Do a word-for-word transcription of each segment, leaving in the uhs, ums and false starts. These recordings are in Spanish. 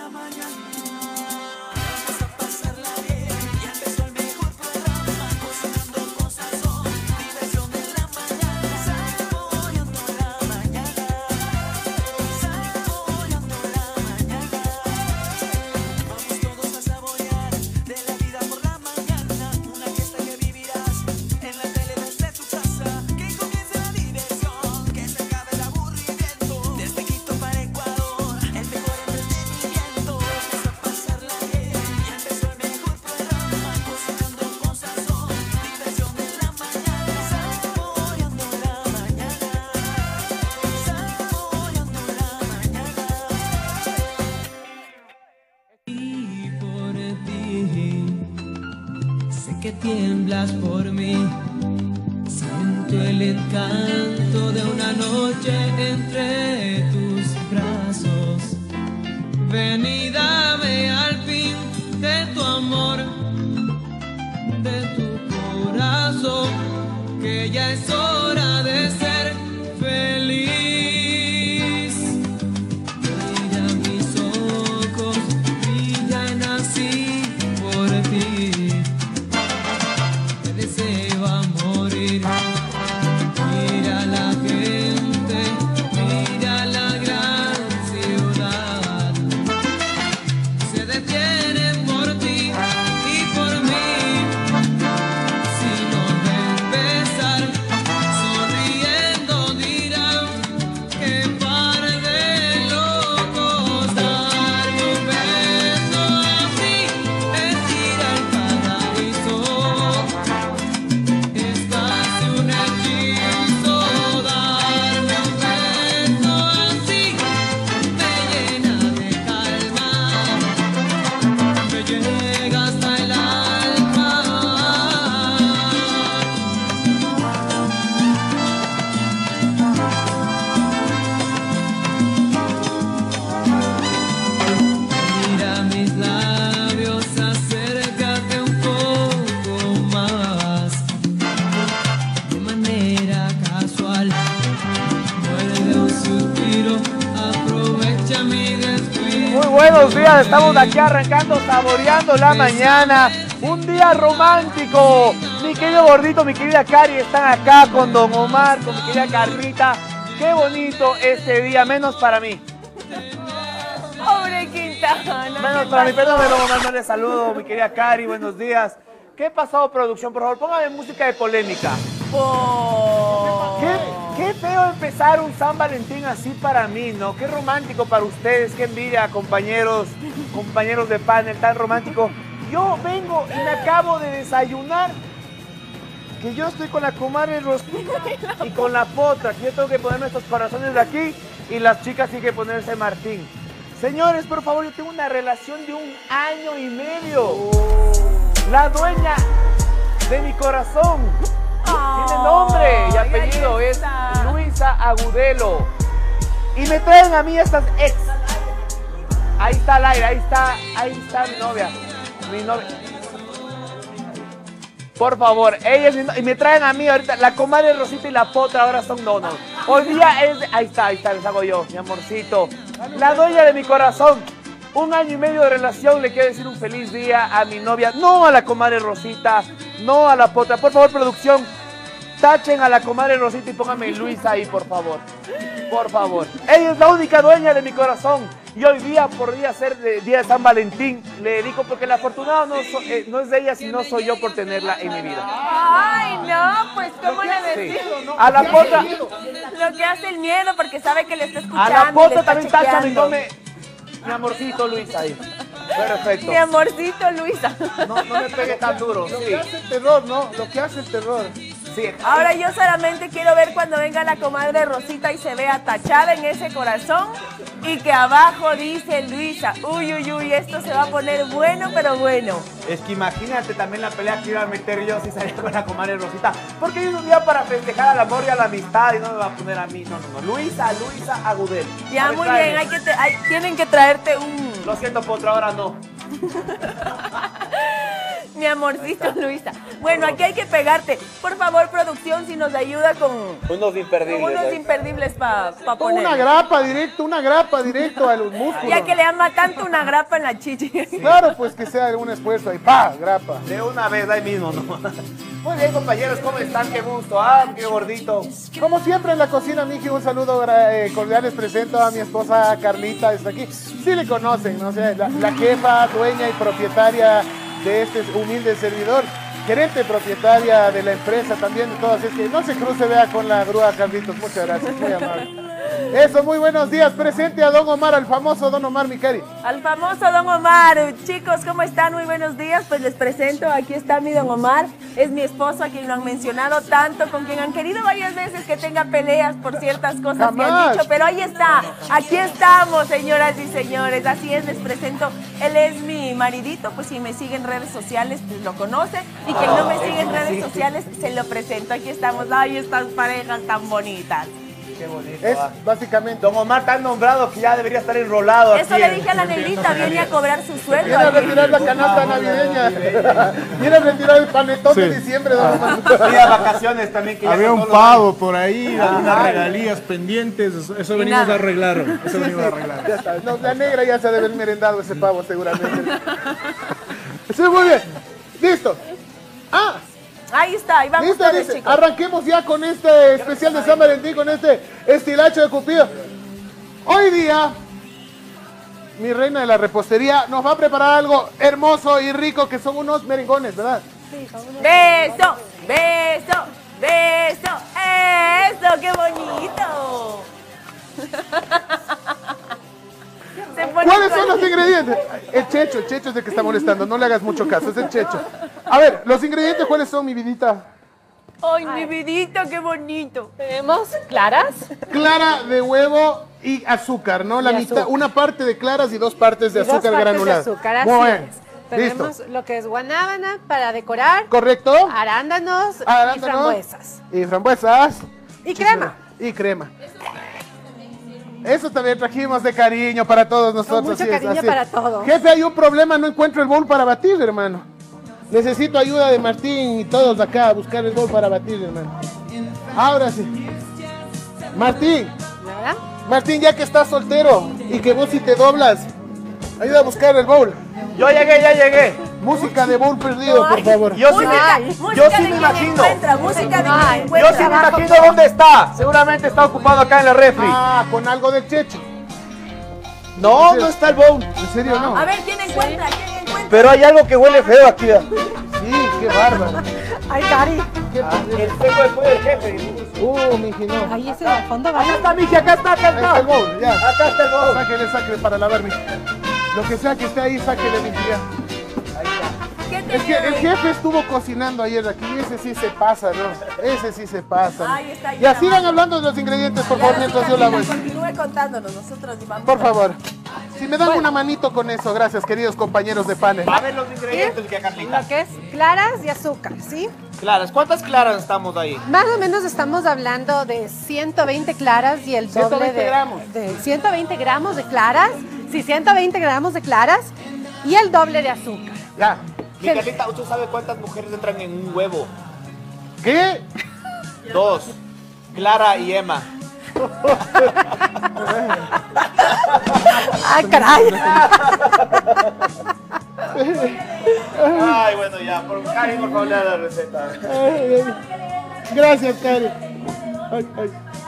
Que tiemblas por mí, siento el encanto de una noche entre tus brazos. Ven y dame al fin de tu amor, de tu corazón, que ya es hora de ser feliz. Mira mis ojos, brillan así por ti. Mira la gente, mira la gran ciudad, se detienen por ti y por mí. Si nos ven besar, sonriendo dirán que par de locos. Darme un beso así es ir al paraíso. Buenos días, estamos aquí arrancando, saboreando la mañana, un día romántico. Mi querido gordito, mi querida Cari están acá con Don Omar, con mi querida Carmita. Qué bonito este día, menos para mí. Pobre Quintana. Menos para mí, perdón, Don Omar, no les saludo, mi querida Cari, buenos días. ¿Qué ha pasado, producción? Por favor, póngame música de polémica. Oh. ¿Qué, qué feo empezar un San Valentín así para mí, ¿no? Qué romántico para ustedes, qué envidia, compañeros, compañeros de panel, tan romántico. Yo vengo y me acabo de desayunar, que yo estoy con la comadre Rosita y con la potra, que yo tengo que ponerme estos corazones de aquí y las chicas tienen que ponerse Martín. Señores, por favor, yo tengo una relación de un año y medio. Oh. La dueña de mi corazón. Oh, tiene nombre y apellido, es Luisa Agudelo. Y me traen a mí estas ex. Ahí está el aire, ahí está, ahí está mi novia. Mi novia. Por favor, ella es mi novia. Y me traen a mí ahorita, la comadre Rosita y la potra ahora son donos. Hoy día es, ahí está, ahí está, les hago yo, mi amorcito. La dueña de mi corazón. Un año y medio de relación, le quiero decir un feliz día a mi novia, no a la comadre Rosita, no a la potra. Por favor, producción, tachen a la comadre Rosita y pónganme Luisa ahí, por favor. Por favor. Ella es la única dueña de mi corazón. Y hoy día, por día ser de, día de San Valentín, le dedico porque el afortunado no, so, eh, no es de ella, sino soy yo por tenerla en mi vida. Ay, no, pues ¿cómo le decimos? Sí. A la potra. Lo que hace el miedo, porque sabe que le está escuchando. A la potra también tacha tacha mi nombre. Mi amorcito Luisa ahí. Perfecto. Mi amorcito Luisa. No, no me pegue tan duro. Lo Sí. que hace el terror, ¿no? Lo que hace el terror. Sí. Ahora yo solamente quiero ver cuando venga la comadre Rosita y se vea tachada en ese corazón y que abajo dice Luisa. Uy, uy, uy, esto se va a poner bueno, pero bueno. Es que imagínate también la pelea que iba a meter yo si salía con la comadre Rosita. Porque es un día para festejar al amor y a la amistad y no me va a poner a mí. No, no, no. Luisa, Luisa Agudel. Ya, muy bien, hay que te, hay, tienen que traerte un... Lo siento, Potra, ahora no. Mi amorcito, Luisa. Bueno, aquí hay que pegarte. Por favor, producción, si nos ayuda con Unos imperdibles. con unos ¿eh? imperdibles para pa poner. Una grapa directo, una grapa directo a los músculos. Ya que le ama tanto una grapa en la chichi. Claro, pues que sea algún esfuerzo ahí, pa, grapa. De una vez, ahí mismo, ¿no? Muy bien, compañeros, ¿cómo están? Qué gusto. Ah, qué gordito. Como siempre en la cocina, Miki, un saludo eh, cordial. Les presento a mi esposa Carlita, está aquí. Sí le conocen, ¿no? O sea, la, la jefa, dueña y propietaria de este humilde servidor. Gerente propietaria de la empresa también de todas. Es que no se cruce, vea, con la grúa, Carlitos. Muchas gracias, muy amable. Eso, muy buenos días. Presente a Don Omar, al famoso Don Omar, mi cari. Al famoso Don Omar. Chicos, ¿cómo están? Muy buenos días. Pues les presento, aquí está mi Don Omar. Es mi esposo, a quien lo han mencionado tanto, con quien han querido varias veces que tenga peleas por ciertas cosas que han Jamás. dicho. Pero ahí está, aquí estamos, señoras y señores. Así es, les presento. Él es mi maridito, pues si me sigue en redes sociales, pues lo conoce. Y quien no me sigue en redes sociales, se lo presento. Aquí estamos. Ay, estas parejas tan bonitas. Qué bonito. Es ah. básicamente... Don Omar tan nombrado que ya debería estar enrolado. Eso aquí le en- dije a la negrita, viene a cobrar su sueldo. Viene a aquí. retirar la canasta navideña. Viene a retirar el panetón de diciembre, Don Omar. Había vacaciones también que ya Había con un todos los- pavo por ahí, algunas Ay. regalías pendientes, eso, eso Y venimos nada. a arreglar. Eso venimos a arreglar. Ya está. No, la negra ya se debe haber merendado ese pavo seguramente. Sí, muy bien. Listo. Ah, Ahí está, ahí vamos listo, todos, dice. chicos. Arranquemos ya con este especial de San Valentín, con este estilacho de Cupido. Hoy día, mi reina de la repostería nos va a preparar algo hermoso y rico, que son unos merengones, ¿verdad? Beso, beso, beso. Eso, qué bonito. Se pone ¿Cuáles son igual. los ingredientes? El checho, el checho es el que está molestando, no le hagas mucho caso, es el checho. A ver, los ingredientes, ¿cuáles son, mi vidita? Ay, mi vidita, qué bonito. Tenemos claras, Clara de huevo y azúcar, ¿no? La Y mitad, azúcar. una parte de claras y dos partes de y dos azúcar partes granulada. de azúcar, así Muy bien. es. Listo. Tenemos lo que es guanábana para decorar, ¿Correcto? arándanos, Arándanos. y frambuesas. Y frambuesas. Y crema. Y crema. Eso también trajimos de cariño para todos nosotros. mucho así es, cariño así es. para todos. Jefe, hay un problema, no encuentro el bowl para batir, hermano. Necesito ayuda de Martín y todos acá a buscar el bowl para batir, hermano. Ahora sí. Martín, ¿Verdad? Martín, ya que estás soltero y que vos si te doblas, ayuda a buscar el bowl. Yo llegué, ya llegué. Música de bowl perdido, por Ay, favor. Yo sí me, Música, Ay, música yo sí de me quien imagino. encuentra, música de Ay, quien Yo encuentra. sí me imagino dónde está. Seguramente está ocupado acá en la refri. Ah, con algo de checho. No, no está el bowl. ¿En serio no? A ver, ¿quién encuentra? ¿Quién encuentra? Pero hay algo que huele feo aquí. ¿eh? Sí, qué bárbaro. Ay, Cari. Qué Ah, el seco después del jefe. Uh, miji, no. Ahí ese al fondo va. Acá está, Miki, acá está, acá Ahí está el está. bowl, ya. Acá está el bowl. Sáquele, sáquele para lavar, miji. Lo que sea que esté ahí, sáquele, miji, ya. ¿Qué Es que tenía el ahí? jefe estuvo cocinando ayer aquí y ese sí se pasa, ¿no? Ese sí se pasa. ¿no? Ahí está, ahí Ya está. sigan hablando de los ingredientes, por favor, Claro, mientras sí, yo lavo Camila, esto. continúe contándonos, nosotros vamos. Por favor. Si me dan una manito con eso, gracias, queridos compañeros de panel. A ver los ingredientes que Carlita. Lo que es claras y azúcar, ¿sí? Claras, ¿cuántas claras estamos ahí? Más o menos estamos hablando de ciento veinte claras y el doble ciento veinte de, gramos. de ciento veinte gramos de claras, sí, ciento veinte gramos de claras y el doble de azúcar. Ya. Mi Carlita, ¿usted sabe cuántas mujeres entran en un huevo? ¿Qué? Dos. Clara y Emma. ¡Ah, caray! Ay, bueno, ya, por Cari, por favor, le da la receta. Ay, ay. Gracias, Cari. Ay, ay.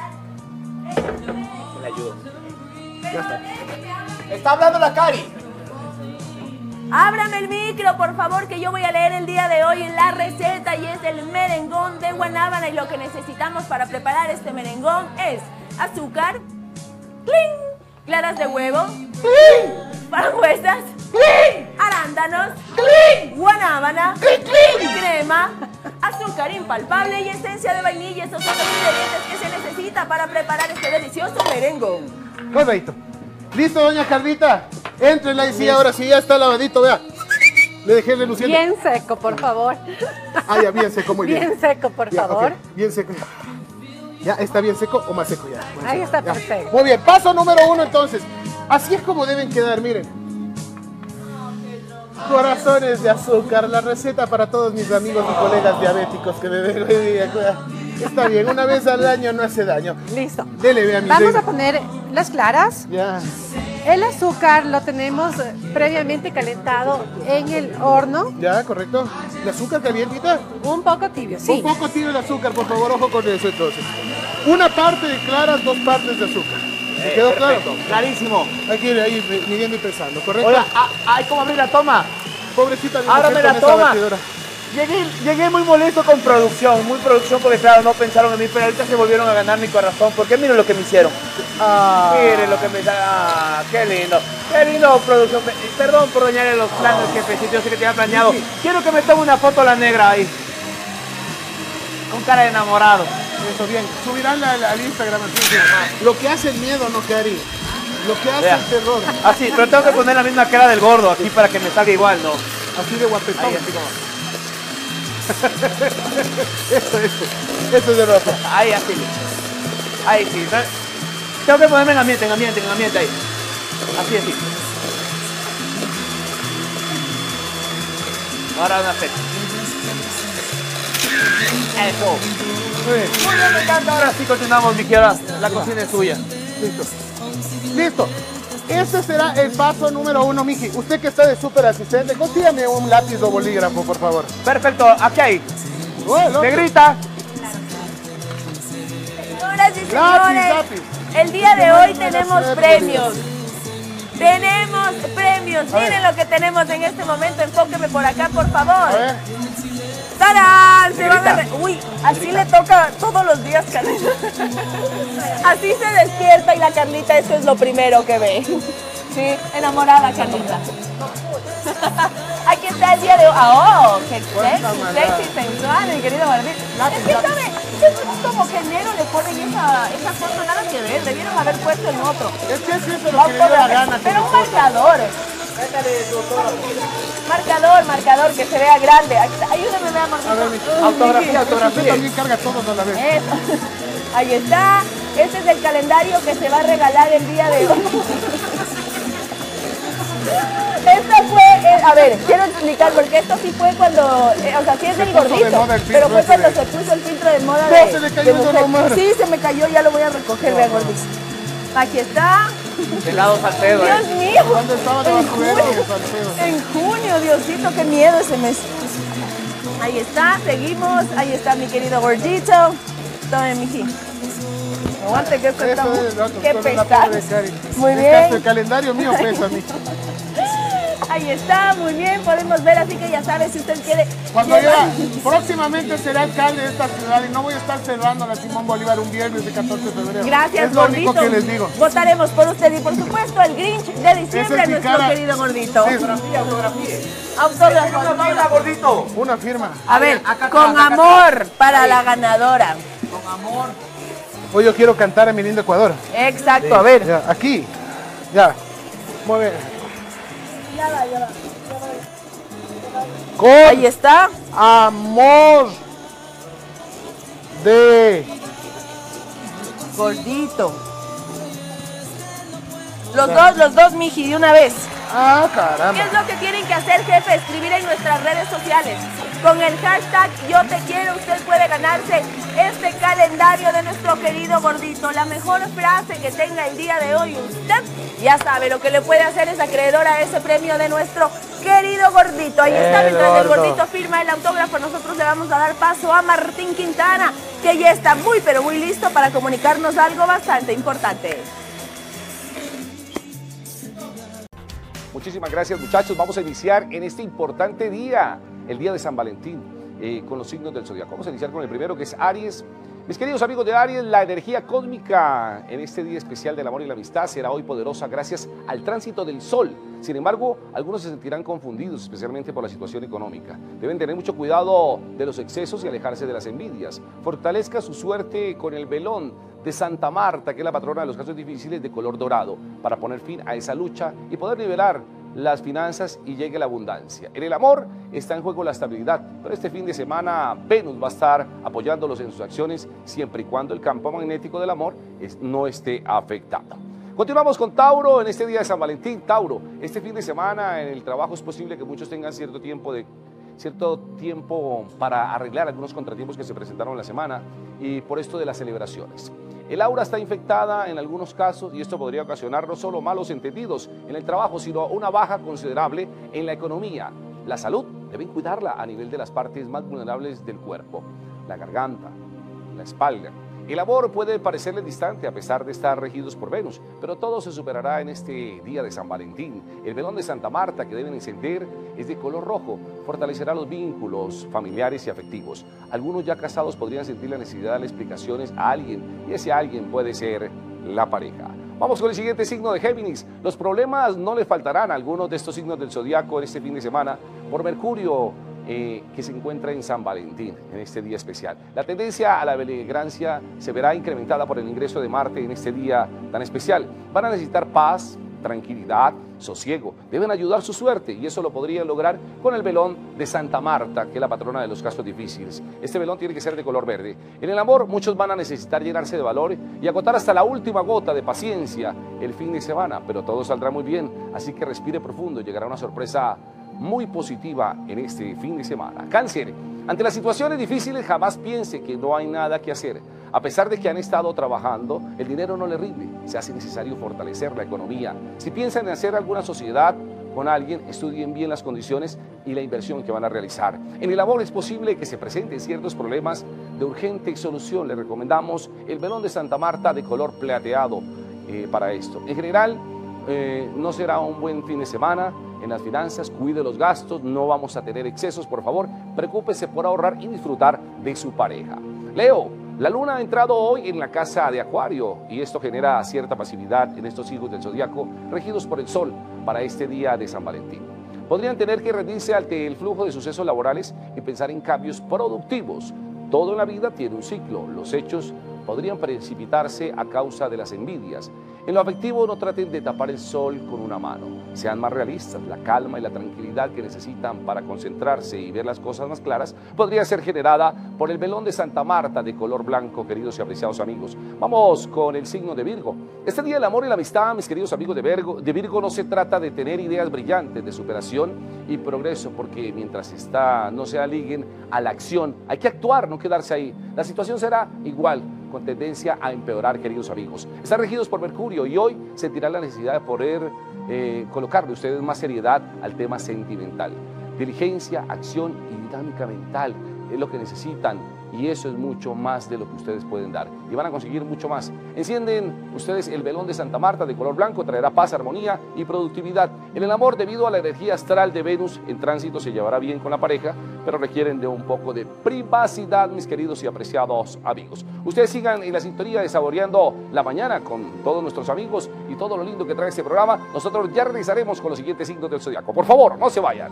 Le ayudo. Ya está. Está hablando la Cari. Ábrame el micro, por favor, que yo voy a leer el día de hoy en la receta y es el merengón de guanábana y lo que necesitamos para preparar este merengón es azúcar, ¡cling! Claras de huevo, ¡cling! Frambuesas, ¡cling! Arándanos, ¡cling! Guanábana, ¡cling! Crema, azúcar impalpable y esencia de vainilla. Estos son los ingredientes que se necesita para preparar este delicioso merengón. Correcto. ¿Listo, doña Carlita? Éntrela y sí, ahora sí, ya está lavadito, vea. Le dejé reluciendo. Bien seco, por favor. Ah, ya, bien seco, muy bien. Bien seco, por Ya, favor. ok, bien seco. ¿Ya está bien seco o más seco ya? Más Ahí seco, está ya. perfecto. Muy bien, paso número uno entonces. Así es como deben quedar, miren. Corazones de azúcar, la receta para todos mis amigos y colegas diabéticos que me ven hoy día. Está bien, una vez al año no hace daño. Listo. Dele, vea mi Vamos rey. a poner las claras. Ya. El azúcar lo tenemos previamente calentado en el horno. Ya, correcto. ¿El azúcar calientita? Un poco tibio, sí. Un poco tibio el azúcar, por favor, ojo con eso entonces. Una parte de claras, dos partes de azúcar. ¿Me Eh, quedó perfecto, claro? clarísimo. Hay que ir ahí midiendo y pesando, ¿correcto? Oiga, ah, ay, ¿cómo abrir la toma? Pobrecita mi Ahora mujer me con la esa toma. batidora. Llegué, llegué muy molesto con producción, muy producción porque claro, no pensaron en mí, pero ahorita se volvieron a ganar mi corazón, porque miren lo que me hicieron. Ah. Miren lo que me ah, qué lindo, qué lindo producción. Perdón por dañarle los planes, jefecito, yo sé que te había planeado. Quiero que me tome una foto la negra ahí, con cara de enamorado. Eso, bien. Subirán la- la- al Instagram. Así, lo que hace el miedo, no Cari. Lo que hace Vea. el terror. Así, pero tengo que poner la misma cara del gordo aquí para que me salga igual, ¿no? Así de guapetón. Ahí, así como. Eso, eso. Eso es de rojo. Ahí, así. Ahí sí. ¿no? Tengo que ponerme en ambiente, en ambiente, en ambiente ahí. Así, así. Ahora una fecha. Eso. Muy bien. Muy bien, me encanta. Ahora sí continuamos, mi querida. La cocina es suya. Listo. Listo. Este será el paso número uno, Miji. Usted que está de súper asistente, consígame un lápiz o bolígrafo, por favor. Perfecto, aquí hay. Bueno, Negrita. Señoras y Lápiz, señores, lápiz. el día de hoy tenemos Lápiz. premios. Tenemos premios. A ver. Miren lo que tenemos en este momento. Enfóqueme por acá, por favor. A ver. ¡Tarán! Se van a re- Uy, así le toca todos los días, Carlita. Así se despierta y la Carlita esto es lo primero que ve. Sí, enamorada, Carlita. Aquí está el día de hoy. ¡Ah, oh! ¡Qué Cuánta sexy, maldad. sexy, sensual, mi querido Barbie! Es que, ¿sabe? Es como que enero le ponen esa, esa foto, nada que ver. Debieron haber puesto en otro. Es que sí, eso es lo que le dio la gana. Pero un con mi esposa. marcador. Marcador, marcador, que se vea grande. Aquí está. Ayúdame, mi amor. A ver, Miji. Autografía, Usted autografía. también carga todos a la vez. Eso. Ahí está. Este es el calendario que se va a regalar el día de hoy. Esta fue, eh, a ver, quiero explicar porque esto sí fue cuando, eh, o sea, sí es Se del puso de gordito, moda el filtro pero fue ese cuando de- se puso el filtro de moda No, de, se le cayó de Don mujer. Omar. Sí, se me cayó, ya lo voy a recoger, vean gordito. Aquí está. De lado Salcedo, Dios eh. mío. ¿Dónde estaba de En basurero, junio. Salcedo? En junio, Diosito, qué miedo ese mes. Ahí está, seguimos. Ahí está mi querido gordito. Tome, miji. Aguante que esto está Eso muy... es, loco, Qué con la pesado. pobre Cari. Muy Es que hasta el bien. calendario mío pesa, Miji. Ahí está, muy bien. Podemos ver, así que ya sabe si usted quiere... Cuando llevar- yo próximamente será alcalde de esta ciudad y no voy a estar cerrando la Simón Bolívar un viernes de catorce de febrero. Gracias, Es lo gordito. único que les digo. Votaremos por usted y por supuesto el Grinch de diciembre, Esa es mi nuestro cara. querido gordito. Sí, Autógrafo. Una firma, gordito. una firma. A ver, Acá con atrás, acá amor para la ganadora. Con amor. Hoy yo quiero cantar a mi lindo Ecuador. Exacto, a ver. Ya, aquí. Ya. Muy bien. Con Ahí está. amor de... Gordito. Los dos, los dos, miji, de una vez. Ah, ¿Qué caramba. es lo que tienen que hacer, jefe? Escribir en nuestras redes sociales. Con el hashtag Yo Te Quiero, usted puede ganarse este calendario de nuestro querido gordito. La mejor frase que tenga el día de hoy usted, ya sabe, lo que le puede hacer es acreedor a ese premio de nuestro querido gordito. Ahí está, El mientras el gordo. gordito firma el autógrafo, nosotros le vamos a dar paso a Martín Quintana, que ya está muy, pero muy listo para comunicarnos algo bastante importante. Muchísimas gracias, muchachos. Vamos a iniciar en este importante día, el día de San Valentín, eh, con los signos del zodiaco. Vamos a iniciar con el primero, que es Aries. Mis queridos amigos de Aries, la energía cósmica en este día especial del amor y la amistad será hoy poderosa gracias al tránsito del Sol. Sin embargo, algunos se sentirán confundidos, especialmente por la situación económica. Deben tener mucho cuidado de los excesos y alejarse de las envidias. Fortalezca su suerte con el velón de Santa Marta, que es la patrona de los casos difíciles, de color dorado, para poner fin a esa lucha y poder liberar las finanzas y llegue la abundancia. En el amor está en juego la estabilidad, pero este fin de semana Venus va a estar apoyándolos en sus acciones siempre y cuando el campo magnético del amor es- no esté afectado. Continuamos con Tauro en este día de San Valentín. Tauro, este fin de semana en el trabajo es posible que muchos tengan cierto tiempo de cierto tiempo para arreglar algunos contratiempos que se presentaron en la semana y por esto de las celebraciones. El aura está infectada en algunos casos y esto podría ocasionar no solo malos entendidos en el trabajo, sino una baja considerable en la economía. La salud deben cuidarla a nivel de las partes más vulnerables del cuerpo, la garganta, la espalda. El amor puede parecerles distante a pesar de estar regidos por Venus, pero todo se superará en este día de San Valentín. El velón de Santa Marta que deben encender es de color rojo, fortalecerá los vínculos familiares y afectivos. Algunos ya casados podrían sentir la necesidad de darle explicaciones a alguien y ese alguien puede ser la pareja. Vamos con el siguiente signo de Géminis. Los problemas no le faltarán a algunos de estos signos del zodiaco en este fin de semana por Mercurio, Eh, que se encuentra en San Valentín, en este día especial. La tendencia a la beligerancia se verá incrementada por el ingreso de Marte en este día tan especial. Van a necesitar paz, tranquilidad, sosiego. Deben ayudar su suerte y eso lo podrían lograr con el velón de Santa Marta, que es la patrona de los casos difíciles. Este velón tiene que ser de color verde. En el amor, muchos van a necesitar llenarse de valor y agotar hasta la última gota de paciencia el fin de semana, pero todo saldrá muy bien, así que respire profundo y llegará una sorpresa muy positiva en este fin de semana. Cáncer, ante las situaciones difíciles jamás piense que no hay nada que hacer. A pesar de que han estado trabajando, el dinero no le rinde. Se hace necesario fortalecer la economía. Si piensan en hacer alguna sociedad con alguien, estudien bien las condiciones y la inversión que van a realizar. En el amor es posible que se presenten ciertos problemas de urgente solución. Le recomendamos el velón de Santa Marta de color plateado eh, para esto. En general, eh, no será un buen fin de semana. En las finanzas, cuide los gastos, no vamos a tener excesos, por favor, preocúpese por ahorrar y disfrutar de su pareja. Leo, la luna ha entrado hoy en la casa de Acuario y esto genera cierta pasividad en estos hijos del zodiaco regidos por el sol para este día de San Valentín. Podrían tener que rendirse ante el flujo de sucesos laborales y pensar en cambios productivos. Todo en la vida tiene un ciclo, los hechos podrían precipitarse a causa de las envidias. En lo afectivo no traten de tapar el sol con una mano, sean más realistas, la calma y la tranquilidad que necesitan para concentrarse y ver las cosas más claras podría ser generada por el velón de Santa Marta de color blanco, queridos y apreciados amigos. Vamos con el signo de Virgo. Este día el amor y la amistad, mis queridos amigos de Virgo, de Virgo no se trata de tener ideas brillantes de superación y progreso, porque mientras está, no se aliguen a la acción, hay que actuar, no quedarse ahí. La situación será igual, con tendencia a empeorar, queridos amigos. Están regidos por Mercurio y hoy sentirán la necesidad de poder eh, colocarle ustedes más seriedad al tema sentimental. Diligencia, acción y dinámica mental es lo que necesitan y eso es mucho más de lo que ustedes pueden dar y van a conseguir mucho más. Encienden ustedes el velón de Santa Marta de color blanco, traerá paz, armonía y productividad. En el amor, debido a la energía astral de Venus en tránsito, se llevará bien con la pareja, pero requieren de un poco de privacidad, mis queridos y apreciados amigos. Ustedes sigan en la sintonía de Saboreando la Mañana con todos nuestros amigos y todo lo lindo que trae este programa. Nosotros ya regresaremos con los siguientes signos del zodiaco. Por favor, no se vayan.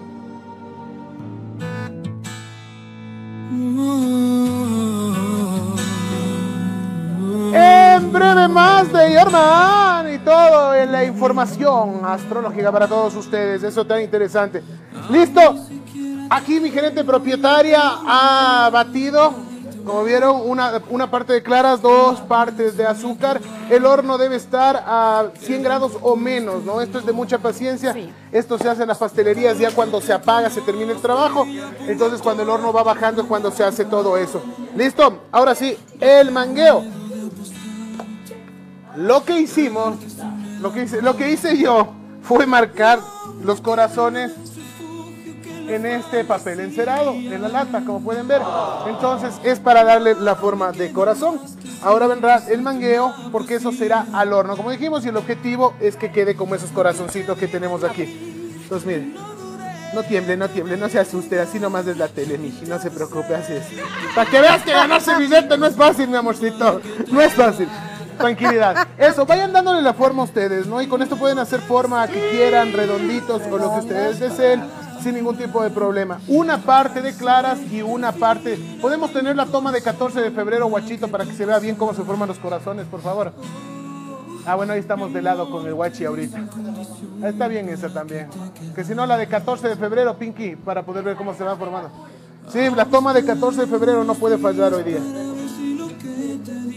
En breve más de Yerman y todo en la información astrológica para todos ustedes, eso tan interesante. ¿Listo? Aquí mi gerente propietaria ha batido, como vieron, una, una parte de claras, dos partes de azúcar. El horno debe estar a cien grados o menos, ¿no? Esto es de mucha paciencia. Sí. Esto se hace en las pastelerías ya cuando se apaga, se termina el trabajo. Entonces cuando el horno va bajando es cuando se hace todo eso. ¿Listo? Ahora sí, el mangueo. Lo que hicimos, lo que hice, lo que hice yo fue marcar los corazones en este papel encerado, en la lata, como pueden ver. Entonces es para darle la forma de corazón. Ahora vendrá el mangueo, porque eso será al horno, como dijimos, y el objetivo es que quede como esos corazoncitos que tenemos aquí. Entonces miren, no tiemble, no tiemble, no se asuste, así nomás es la tele, miji, no se preocupe, así es. Para que veas que ganarse billete no es fácil, mi amorcito, no es fácil. Tranquilidad. Eso, vayan dándole la forma a ustedes, ¿no? Y con esto pueden hacer forma que quieran, redonditos o lo que ustedes deseen, sin ningún tipo de problema. Una parte de claras y una parte... ¿Podemos tener la toma de catorce de febrero, guachito, para que se vea bien cómo se forman los corazones, por favor? Ah, bueno, ahí estamos de lado con el guachi ahorita. Está bien esa también. Que si no, la de catorce de febrero, Pinky, para poder ver cómo se va formando. Sí, la toma de catorce de febrero no puede fallar hoy día.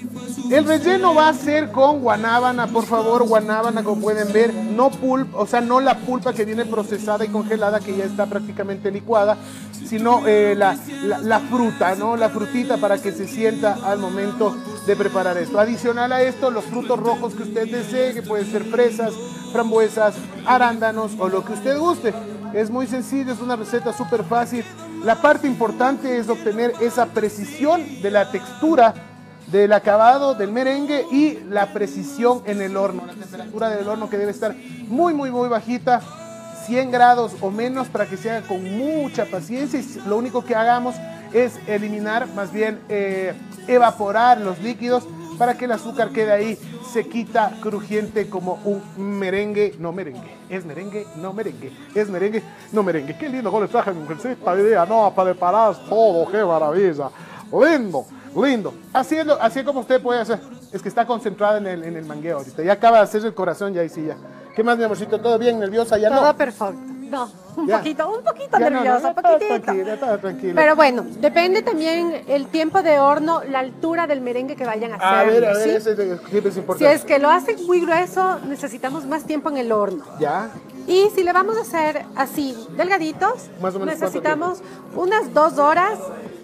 El relleno va a ser con guanábana, por favor, guanábana, como pueden ver, no pulpa, o sea, no la pulpa que viene procesada y congelada, que ya está prácticamente licuada, sino eh, la, la, la fruta, ¿no? La frutita para que se sienta al momento de preparar esto. Adicional a esto, los frutos rojos que usted desee, que pueden ser fresas, frambuesas, arándanos o lo que usted guste. Es muy sencillo, es una receta súper fácil. La parte importante es obtener esa precisión de la textura del acabado del merengue y la precisión en el horno, la temperatura del horno que debe estar muy muy muy bajita, cien grados o menos, para que se haga con mucha paciencia. Y lo único que hagamos es eliminar, más bien eh, evaporar los líquidos para que el azúcar quede ahí sequita, crujiente como un merengue, no merengue, es merengue, no merengue, es merengue, no merengue. Qué lindo, ¿cómo les traje mi mujercita hoy día? No, para preparar todo, qué maravilla, lindo. Lindo, así es, lo, así es como usted puede hacer. Es que está concentrada en el, en el mangueo ahorita. Ya acaba de hacer el corazón, ya ahí sí, ya. ¿Qué más, mi amorcito? ¿Todo bien? ¿Nerviosa? Ya Todo no. perfecto. No, un Ya. poquito, un poquito Ya no, nerviosa, no, un no, todo poquitito. tranquila, todo tranquila. Pero bueno, depende también el tiempo de horno, la altura del merengue que vayan a hacer. A ver, a ver, ¿sí? ese es el- siempre es Si importante. es que lo hacen muy grueso, necesitamos más tiempo en el horno. Ya, Y si le vamos a hacer así, delgaditos, Más o menos, ¿cuánto necesitamos unas dos horas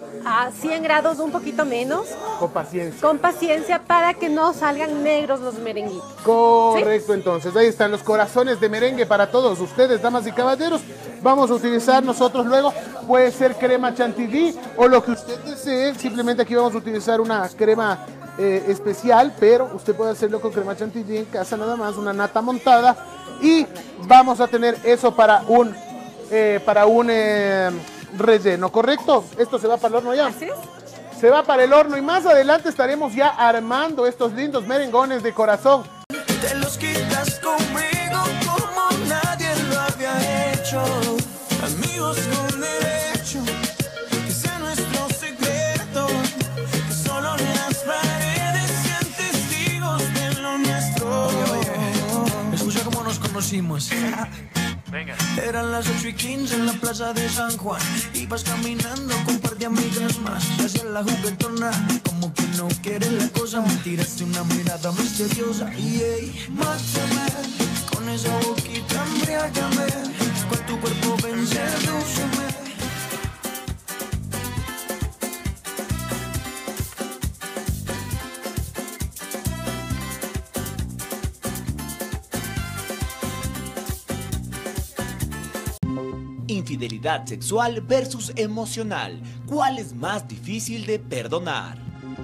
a cien grados, un poquito menos, con paciencia. con paciencia para que no salgan negros los merenguitos. Correcto, entonces ahí están los corazones de merengue para todos ustedes, damas y caballeros. Vamos a utilizar nosotros luego, puede ser crema chantilly o lo que usted desee. Simplemente aquí vamos a utilizar una crema eh, especial, pero usted puede hacerlo con crema chantilly en casa nada más, una nata montada. Y vamos a tener eso para un, eh, para un eh, relleno, ¿correcto? Esto se va para el horno ya. ¿Así es? Se va para el horno y más adelante estaremos ya armando estos lindos merengones de corazón. Te los quitas conmigo como nadie lo había hecho. Amigos con derecho, que sea nuestro secreto, que solo las paredes sean testigos de lo nuestro. Oye, oye, escucha cómo nos conocimos. Venga. Eran las ocho y quince en la plaza de San Juan. Ibas caminando con un par de amigas más. Hacia la juguetona, como que no quieres la cosa. Me tiraste una mirada misteriosa. Y hey, mátame, con esa boquita embriágame. Con tu cuerpo ven, sedúceme. Infidelidad sexual versus emocional. ¿Cuál es más difícil de perdonar?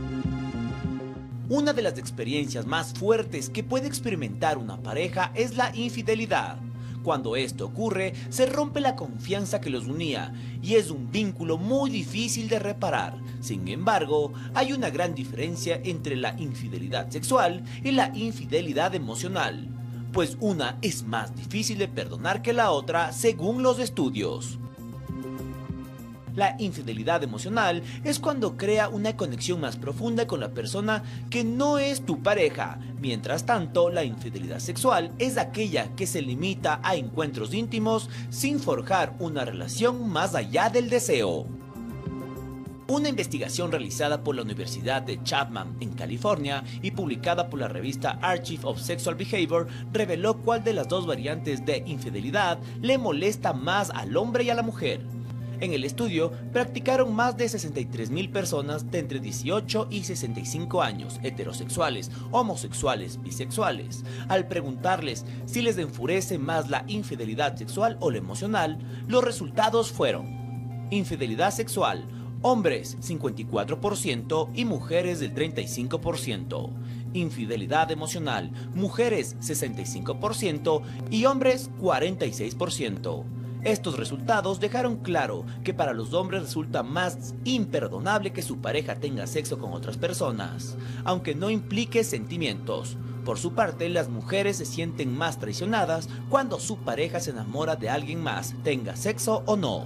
Una de las experiencias más fuertes que puede experimentar una pareja es la infidelidad. Cuando esto ocurre, se rompe la confianza que los unía y es un vínculo muy difícil de reparar. Sin embargo, hay una gran diferencia entre la infidelidad sexual y la infidelidad emocional, pues una es más difícil de perdonar que la otra según los estudios. La infidelidad emocional es cuando crea una conexión más profunda con la persona que no es tu pareja. Mientras tanto, la infidelidad sexual es aquella que se limita a encuentros íntimos sin forjar una relación más allá del deseo. Una investigación realizada por la Universidad de Chapman en California y publicada por la revista Archive of Sexual Behavior reveló cuál de las dos variantes de infidelidad le molesta más al hombre y a la mujer. En el estudio practicaron más de sesenta y tres mil personas de entre dieciocho y sesenta y cinco años, heterosexuales, homosexuales, bisexuales. Al preguntarles si les enfurece más la infidelidad sexual o la emocional, los resultados fueron: infidelidad sexual, hombres cincuenta y cuatro por ciento y mujeres del treinta y cinco por ciento. Infidelidad emocional, mujeres sesenta y cinco por ciento y hombres cuarenta y seis por ciento. Estos resultados dejaron claro que para los hombres resulta más imperdonable que su pareja tenga sexo con otras personas, aunque no implique sentimientos. Por su parte, las mujeres se sienten más traicionadas cuando su pareja se enamora de alguien más, tenga sexo o no.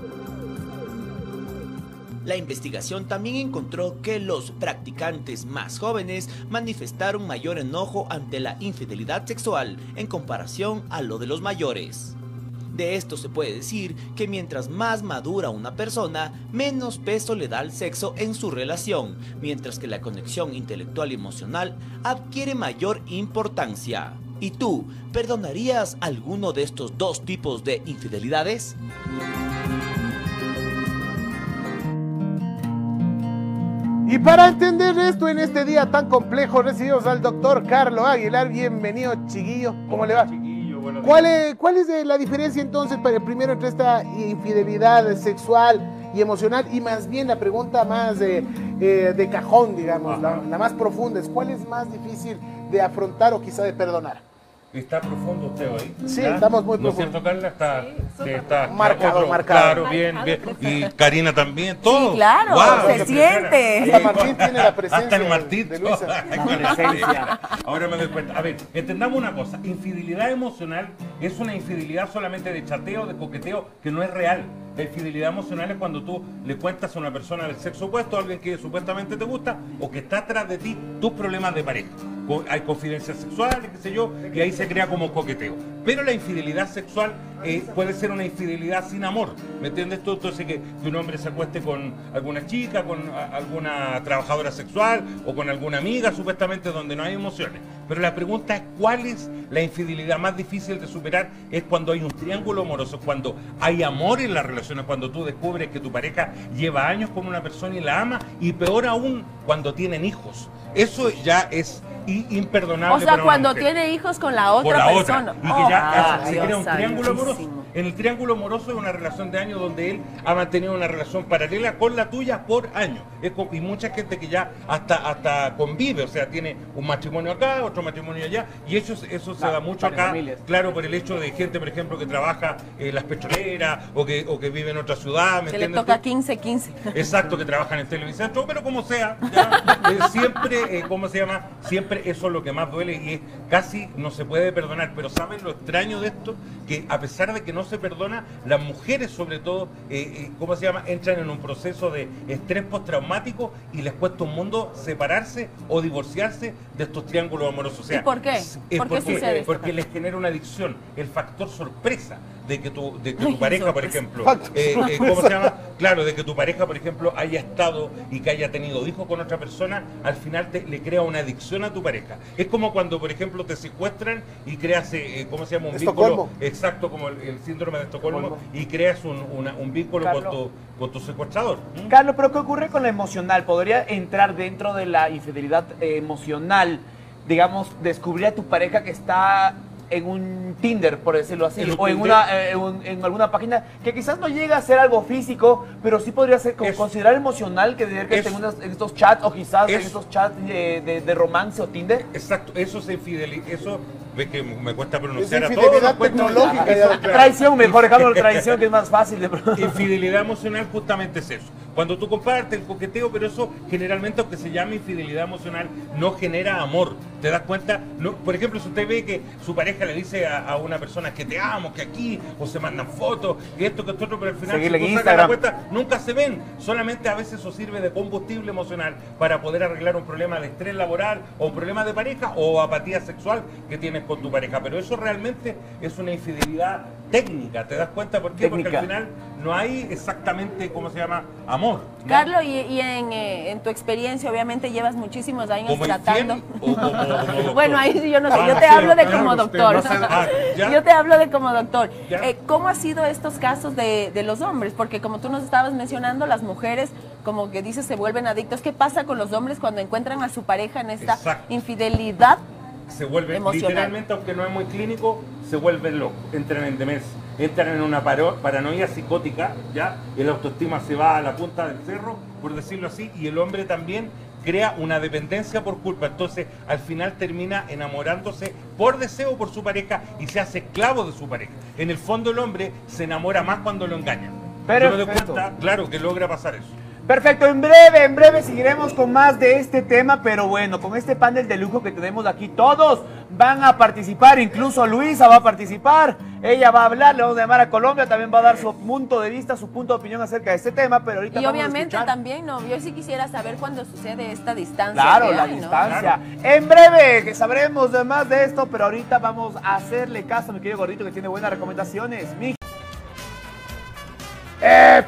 La investigación también encontró que los practicantes más jóvenes manifestaron mayor enojo ante la infidelidad sexual en comparación a lo de los mayores. De esto se puede decir que mientras más madura una persona, menos peso le da al sexo en su relación, mientras que la conexión intelectual y emocional adquiere mayor importancia. ¿Y tú, perdonarías alguno de estos dos tipos de infidelidades? Y para entender esto en este día tan complejo, recibimos al doctor Carlos Aguilar. Bienvenido, chiquillo. ¿Cómo le va? Chiquillo, buenos ¿Cuál días. es, ¿Cuál es la diferencia entonces, para, primero, entre esta infidelidad sexual y emocional? Y más bien la pregunta más de, eh, de cajón, digamos, la, la más profunda, es ¿cuál es más difícil de afrontar o quizá de perdonar? ¿Está profundo usted hoy? Sí, ¿Ya? estamos muy ¿No es profundos. cierto, Carla? Está, sí, está Marcado, otro- marcado. Claro, bien, bien. Y Karina también, todo. Sí, claro, Guau, se la siente. primera. Hasta Martín tiene la presencia Hasta el de- Martín. de Luisa. Presencia. Ahora me doy cuenta. A ver, entendamos una cosa. Infidelidad emocional es una infidelidad solamente de chateo, de coqueteo, que no es real. La infidelidad emocional es cuando tú le cuentas a una persona del sexo opuesto, a alguien que supuestamente te gusta o que está atrás de ti, tus problemas de pareja. Co- Hay confidencias sexuales, qué sé yo, y ahí se crea como coqueteo. Pero la infidelidad sexual eh, puede ser una infidelidad sin amor. ¿Me entiendes tú? Entonces que, que un hombre se acueste con alguna chica, con a- alguna trabajadora sexual o con alguna amiga, supuestamente donde no hay emociones. Pero la pregunta es, ¿cuál es la infidelidad más difícil de superar? Es cuando hay un triángulo amoroso, cuando hay amor en las relaciones, cuando tú descubres que tu pareja lleva años con una persona y la ama, y peor aún, cuando tienen hijos. Eso ya es i- imperdonable. O sea, para una cuando mujer. tiene hijos con la otra Por la persona. otra. Y que ya Oh, se Dios crea un triángulo amoroso. santísimo. En el triángulo amoroso es una relación de años donde él ha mantenido una relación paralela con la tuya por años. Es co- y mucha gente que ya hasta, hasta convive, o sea, tiene un matrimonio acá, otro matrimonio allá, y eso, eso se Claro, da mucho varias acá, familias. claro, por el hecho de gente, por ejemplo, que trabaja en las petroleras o que, o que vive en otra ciudad, ¿me Que le entiendes toca tú? quince quince. Exacto, que trabajan en televisión, pero como sea, ya, eh, siempre, eh, ¿cómo se llama? Siempre eso es lo que más duele y es casi no se puede perdonar. Pero ¿saben lo extraño de esto? Que a pesar de que no se perdona, las mujeres sobre todo, eh, eh, ¿cómo se llama? Entran en un proceso de estrés postraumático y les cuesta un mundo separarse o divorciarse de estos triángulos amorosos. O sea, ¿Y por qué? es- ¿Por qué porque, sucede esto, Porque les genera una adicción, el factor sorpresa de que tu, de que Ay, tu pareja, por sorpresa. ejemplo, Factor eh, eh, sorpresa. ¿cómo se llama? Claro, de que tu pareja, por ejemplo, haya estado y que haya tenido hijos con otra persona, al final te, le crea una adicción a tu pareja. Es como cuando, por ejemplo, te secuestran y creas, eh, ¿cómo se llama? Un Estocolmo. vínculo exacto como el, el síndrome de Estocolmo y creas un, una- un vínculo con Carlos. tu, con tu secuestrador. ¿Mm? Carlos, pero ¿qué ocurre con la emocional? ¿Podría entrar dentro de la infidelidad eh, emocional? Digamos, descubrir a tu pareja que está en un Tinder, por decirlo así, ¿En un o en, Tinder? una, eh, en, un- en alguna página que quizás no llega a ser algo físico, pero sí podría ser como Eso. considerar emocional que diría que Eso. en, unos- en estos chats o quizás en Eso. estos chats de, de- de romance o Tinder. Exacto, eso es infidelidad, eso ve que me cuesta Es pronunciar a todos. infidelidad nos cuesta- tecnológica. ya, Eso, doctor. Traición, mejor dejarlo de traición que es más fácil de pronunciar. Infidelidad emocional justamente es eso. Cuando tú compartes el coqueteo, pero eso generalmente, aunque se llame infidelidad emocional, no genera amor. ¿Te das cuenta? No, por ejemplo, si usted ve que su pareja le dice a, a una persona que te amo, que aquí, o se mandan fotos, que esto, que esto otro, pero al final Seguirle si tú en sacas la Instagram. cuenta, nunca se ven. Solamente a veces eso sirve de combustible emocional para poder arreglar un problema de estrés laboral o un problema de pareja o apatía sexual que tienes con tu pareja. Pero eso realmente es una infidelidad técnica. ¿Te das cuenta por qué? Porque Técnica. al final no hay exactamente, ¿cómo se llama? Amor. ¿no? Carlos, y, y en, eh, en tu experiencia, obviamente llevas muchísimos años ¿Como tratando. infiel o como, como doctor? Bueno, ahí sí yo no sé, Ah, yo te sí, hablo de claro, como usted doctor. no sabe- Ah, ¿ya? Yo te hablo de como doctor. ¿Ya? Eh, ¿Cómo han sido estos casos de, de los hombres? Porque como tú nos estabas mencionando, las mujeres, como que dices, se vuelven adictos. ¿Qué pasa con los hombres cuando encuentran a su pareja en esta Exacto. infidelidad? Se vuelven, Emocional. literalmente, aunque no es muy clínico, se vuelven locos, entran en demencia, entran en una paro- paranoia psicótica, ya, el autoestima se va a la punta del cerro, por decirlo así, y el hombre también crea una dependencia por culpa, entonces al final termina enamorándose por deseo por su pareja y se hace esclavo de su pareja. En el fondo el hombre se enamora más cuando lo engañan. Yo me doy Perfecto. cuenta, claro, que logra pasar eso. Perfecto, en breve, en breve seguiremos con más de este tema, pero bueno, con este panel de lujo que tenemos aquí, todos van a participar, incluso Luisa va a participar, ella va a hablar, le vamos a llamar a Colombia, también va a dar su punto de vista, su punto de opinión acerca de este tema, pero ahorita Y vamos a obviamente escuchar. también, no, yo sí quisiera saber cuándo sucede esta distancia. Claro, que la hay, ¿no? distancia. En breve, que sabremos de más de esto, pero ahorita vamos a hacerle caso a mi querido gordito que tiene buenas recomendaciones. Mi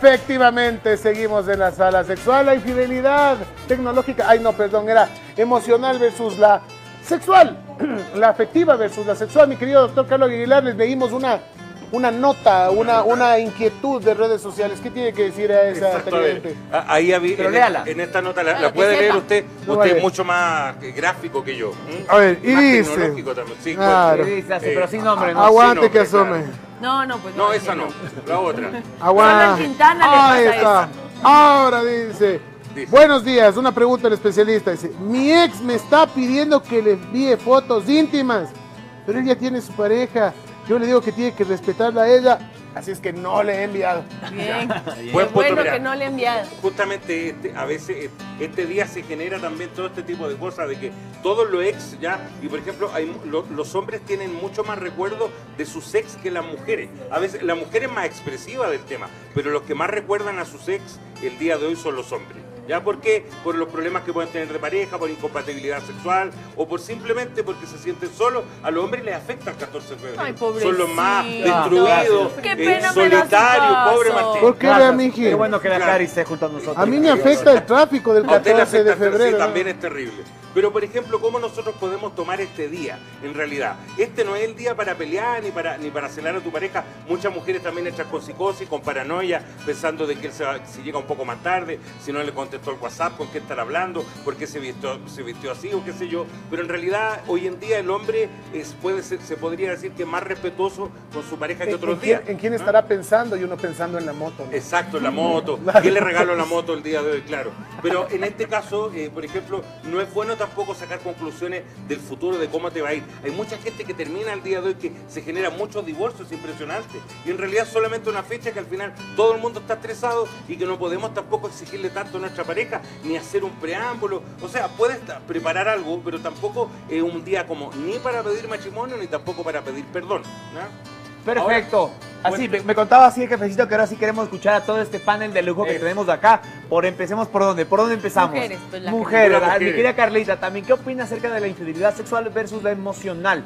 Efectivamente, seguimos en la sala sexual. La infidelidad tecnológica, ay no, perdón, era emocional versus la sexual. La afectiva versus la sexual. Mi querido doctor Carlos Aguilar, les leímos una, una nota, una, una inquietud de redes sociales. ¿Qué tiene que decir a esa Exacto, a ver, televidente? a- ahí habí- Pero en, léala. en esta nota la, Claro, la puede que leer sepa. usted, No, usted vale. es mucho más eh, gráfico que yo. ¿m? A ver, y Más dice- tecnológico también. Sí, Claro. Sí, dice así, Eh, pero sin nombre, ¿no? Aguante Sí, no, que hombre, asome. claro. No, no, pues No, no. esa no, la otra. Aguanta. Solo en Quintana le Ahí pasa está. Ahora dice. Dice. Buenos días, una pregunta al especialista. Dice, mi ex me está pidiendo que le envíe fotos íntimas, pero él ya tiene su pareja. Yo le digo que tiene que respetarla a ella, así es que no le he enviado. Bien. Buen Qué punto, bueno mira. que no le he enviado. Justamente este, a veces eh, este día se genera también todo este tipo de cosas de que todos los ex ya, y por ejemplo hay, mu- lo- los hombres tienen mucho más recuerdo de sus ex que las mujeres. A veces la mujer es más expresiva del tema, pero los que más recuerdan a sus ex el día de hoy son los hombres. ¿Ya por qué? Por los problemas que pueden tener de pareja, por incompatibilidad sexual o por simplemente porque se sienten solos. A los hombres les afecta el catorce de febrero. Ay, son los más pobrecito. destruidos, Qué eh, pena me das solitarios, caso. pobre Martín. ¿Por qué, Gracias. vea, miji? Qué bueno que la Claro. Cari esté junto a nosotros. A mí me afecta el tráfico del A usted le catorce de afecta, sí, febrero. ¿no? también es terrible. Pero, por ejemplo, ¿cómo nosotros podemos tomar este día? En realidad, este no es el día para pelear ni para, ni para celar a tu pareja. Muchas mujeres también entran con psicosis, con paranoia, pensando de que él se va- si llega un poco más tarde, si no le contestó el WhatsApp, con qué estar hablando, por qué se vistió, se vistió así o qué sé yo. Pero en realidad, hoy en día el hombre es, puede ser, se podría decir que es más respetuoso con su pareja que ¿En, otros en días. quién, en quién ¿no? estará pensando y uno pensando en la moto? ¿no? Exacto, la moto. ¿Qué le regalo la moto el día de hoy? Claro. Pero en este caso, eh, por ejemplo, no es bueno tampoco sacar conclusiones del futuro, de cómo te va a ir. Hay mucha gente que termina el día de hoy que se generan muchos divorcios impresionantes. Y en realidad solamente una fecha que al final todo el mundo está estresado y que no podemos tampoco exigirle tanto a nuestra pareja, ni hacer un preámbulo. O sea, puedes ta- preparar algo, pero tampoco es un día como ni para pedir matrimonio, ni tampoco para pedir perdón. ¿no? Perfecto. Así, bueno. me, me contaba así el cafecito que ahora sí queremos escuchar a todo este panel de lujo que Eso. tenemos de acá. Por empecemos por dónde, por dónde empezamos. Mujeres, pues, la que- Mujeres, Las ¿verdad? Mi mujeres. querida Carlita, también, ¿qué opina acerca de la infidelidad sexual versus la emocional?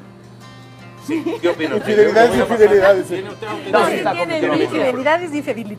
Sí, ¿qué opina usted? Infidelidad es infidelidad, dice. ¿Tiene usted algún No, tema? sí está tiene complicado. Infidelidad es infidelidad.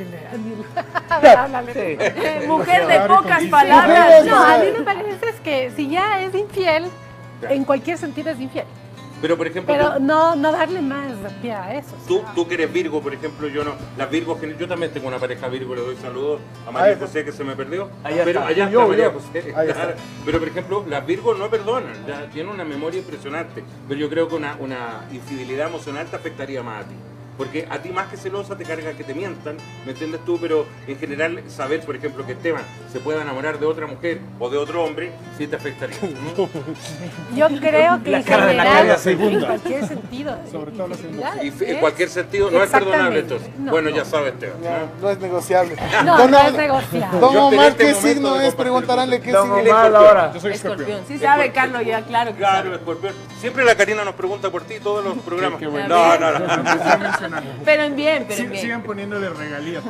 A ver, háblale. Sí. Eh, Mujer de Claro, pocas con- palabras. No, a mí me parece es que si ya es infiel, en cualquier sentido es infiel. Pero, por ejemplo, Pero tú- no, no darle más pie a eso. o Tú, sea. tú que eres Virgo, por ejemplo, yo no. Las Virgos, que- yo también tengo una pareja Virgo, le doy saludos a María Ahí está. José que se me perdió. Allá pero está. allá está Yo, María yo. José. Ahí está. claro. Pero por ejemplo, las Virgos no perdonan, ya tienen una memoria impresionante. Pero yo creo que una, una infidelidad emocional te afectaría más a ti. Porque a ti más que celosa te carga que te mientan, ¿me entiendes tú? Pero en general saber, por ejemplo, que Esteban se pueda enamorar de otra mujer o de otro hombre, sí te afectaría. ¿no? Yo creo que La en cara de la general, cara en segunda. cualquier sentido. Sobre todo la segunda. infidelidad Y f- en es- cualquier sentido no es perdonable Exactamente. entonces. No, bueno, no. ya sabes, Esteban. ¿no? No, no es negociable. No, Don- no es negociable. Don Yo Omar, en este ¿qué momento signo de es? compartir Preguntaránle qué Don signo Omar, es. ahora. Yo soy escorpión. Escorpión. Sí sabe, Escorpión. Carlos, ya claro que Claro, sabe. escorpión. Siempre la Karina nos pregunta por ti todos los programas. qué bueno. No, no, no. Empecé a mencionar. Pero en bien, pero en Sí, bien. sigan poniéndole regalías.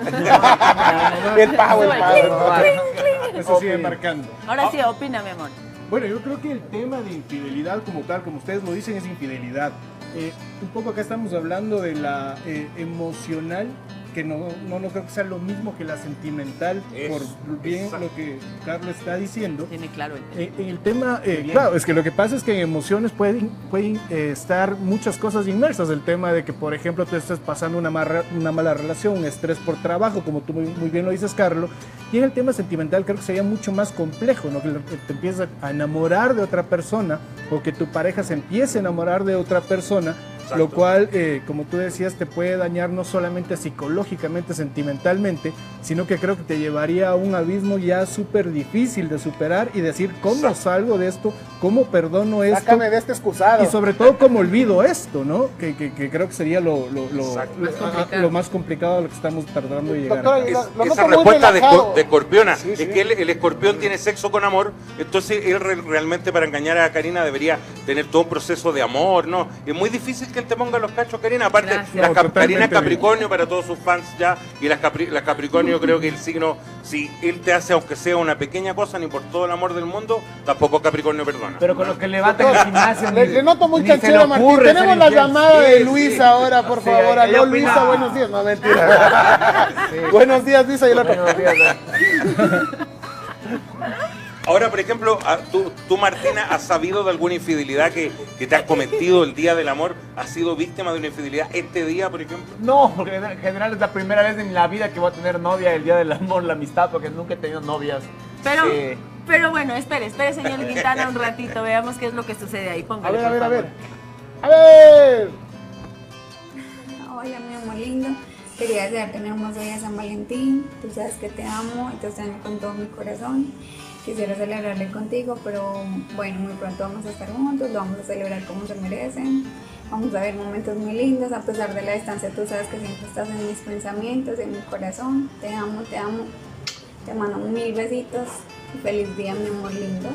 El pago, el pago. Eso sigue marcando. Ahora sí, opina, mi amor. Bueno, yo creo que el tema de infidelidad como tal, como ustedes lo dicen, es infidelidad. Eh, un poco acá estamos hablando de la eh, emocional, que no, no, no creo que sea lo mismo que la sentimental, Eso, por bien exacto. lo que Carlos está diciendo. Tiene claro el tema. Eh, en el tema, eh, claro, es que lo que pasa es que en emociones pueden, pueden eh, estar muchas cosas inmersas. El tema de que, por ejemplo, tú estés pasando una, marra- una mala relación, un estrés por trabajo, como tú muy, muy bien lo dices, Carlos. Y en el tema sentimental creo que sería mucho más complejo, ¿no? Que te empiezas a enamorar de otra persona o que tu pareja se empiece a enamorar de otra persona. Exacto. Lo cual, eh, como tú decías, te puede dañar no solamente psicológicamente, sentimentalmente, sino que creo que te llevaría a un abismo ya súper difícil de superar y decir, ¿cómo Exacto. salgo de esto? ¿Cómo perdono esto? Sácame de este excusado. Y sobre todo, ¿cómo olvido esto? ¿no? Que, que- que creo que sería lo, lo, lo- Exacto. lo- Más complicado. lo más complicado a lo que estamos tardando de llegar. Doctora acá. Aguilar, Es- lo esa noto muy respuesta de, relajado. escor- de escorpiona Sí, es sí. que él- el escorpión tiene sexo con amor, entonces él re- realmente para engañar a Karina debería tener todo un proceso de amor, ¿no? Es muy difícil que él te ponga los cachos, Karina. Aparte, Gracias. la No, Cap- totalmente Karina es bien. Capricornio para todos sus fans ya, y las, Capri- las Capricornio yo creo que el signo, si él te hace aunque sea una pequeña cosa, ni por todo el amor del mundo, tampoco Capricornio perdona. Pero con lo que levanta en el gimnasio. Le, ni- le noto muy ni se le canchera, Martín. ocurre Tenemos ser la infiel. llamada de Sí, Luisa sí. ahora, por Sí, favor. ella Aló, opina. Luisa, buenos días. No, mentira. Buenos días, Luisa. Y el otro. Buenos días, Ahora, por ejemplo, a- tú, tú, Martina, ¿has sabido de alguna infidelidad que, que te has cometido el día del amor? ¿Has sido víctima de una infidelidad este día, por ejemplo? No, porque en general es la primera vez en la vida que voy a tener novia el día del amor, la amistad, porque nunca he tenido novias. Pero, Eh, pero bueno, espere, espere, señor Quintana, un ratito, veamos qué es lo que sucede ahí. A Póngale, ver, a por ver, a ver. favor. A ver. Hola, mi amor lindo. Quería desearte un hermoso día de San Valentín. Tú sabes que te amo y te extraño con todo mi corazón. Quisiera celebrarle contigo, pero bueno, muy pronto vamos a estar juntos, lo vamos a celebrar como se merecen. Vamos a ver momentos muy lindos, a pesar de la distancia. Tú sabes que siempre estás en mis pensamientos, en mi corazón. Te amo, te amo. Te mando mil besitos. Feliz día, mi amor lindo.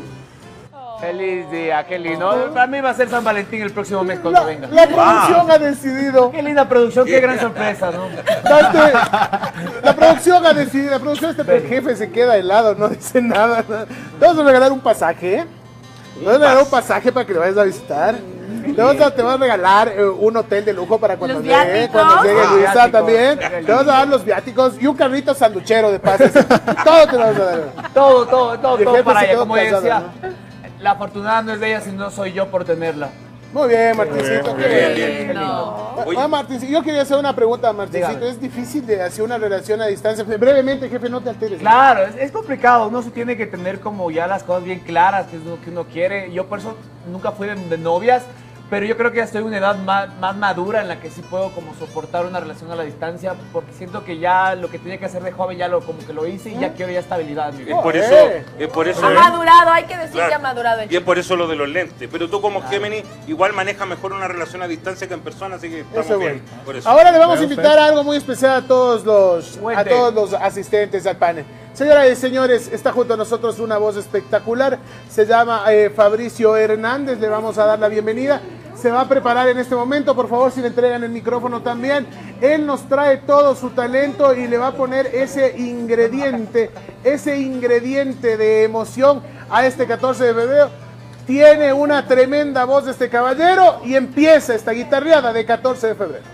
Feliz día, qué lindo. Para mí va a ser San Valentín el próximo mes cuando La, venga. la producción ha decidido. Qué linda producción, qué gran sorpresa, ¿no? Dante, la producción ha decidido. La producción, este el jefe se queda helado, no dice nada. Te vamos a regalar un pasaje. ¿eh? Te vamos a regalar un pasaje para que lo vayas a visitar. Te vamos a, te vamos a regalar eh, un hotel de lujo para cuando ¿Los llegue, viáticos? cuando llegue Ah, Luisa viáticos. también. Te vamos a dar los viáticos y un carrito sanduchero de pases. Todo te lo vamos a dar. Todo, todo, todo, El todo jefe para se ella. quedó Como ella cansado, decía, la afortunada no es de ella, sino soy yo por tenerla. Muy bien, Martincito. qué bien, bien. bien. Qué lindo. Oye. Ah, Martincito, yo quería hacer una pregunta a Martincito. Dígame. ¿Es difícil de hacer una relación a distancia? Brevemente, jefe, no te alteres. Claro, es, es complicado, uno se tiene que tener como ya las cosas bien claras, qué es lo que uno quiere. Yo por eso nunca fui de, de novias, pero yo creo que ya estoy en una edad más, más madura en la que sí puedo como soportar una relación a la distancia, porque siento que ya lo que tenía que hacer de joven ya lo como que lo hice y ya quiero ya estabilidad en mi Es vida. por eh. eso, es por eso. Ha madurado, hay que decir Claro. que ha madurado el Y es por eso lo de los lentes. Pero tú como Géminis igual manejas mejor una relación a distancia que en persona, así que estamos Eso, bien. bueno. Por eso. Ahora le vamos a Perfecto. invitar a algo muy especial a todos los a Cuente. todos los asistentes al panel. Señoras y señores, está junto a nosotros una voz espectacular. Se llama eh, Fabricio Hernández. Le vamos a dar la bienvenida. Se va a preparar en este momento. Por favor, si le entregan el micrófono también. Él nos trae todo su talento y le va a poner ese ingrediente, ese ingrediente de emoción a este catorce de febrero. Tiene una tremenda voz este caballero y empieza esta guitarreada de catorce de febrero.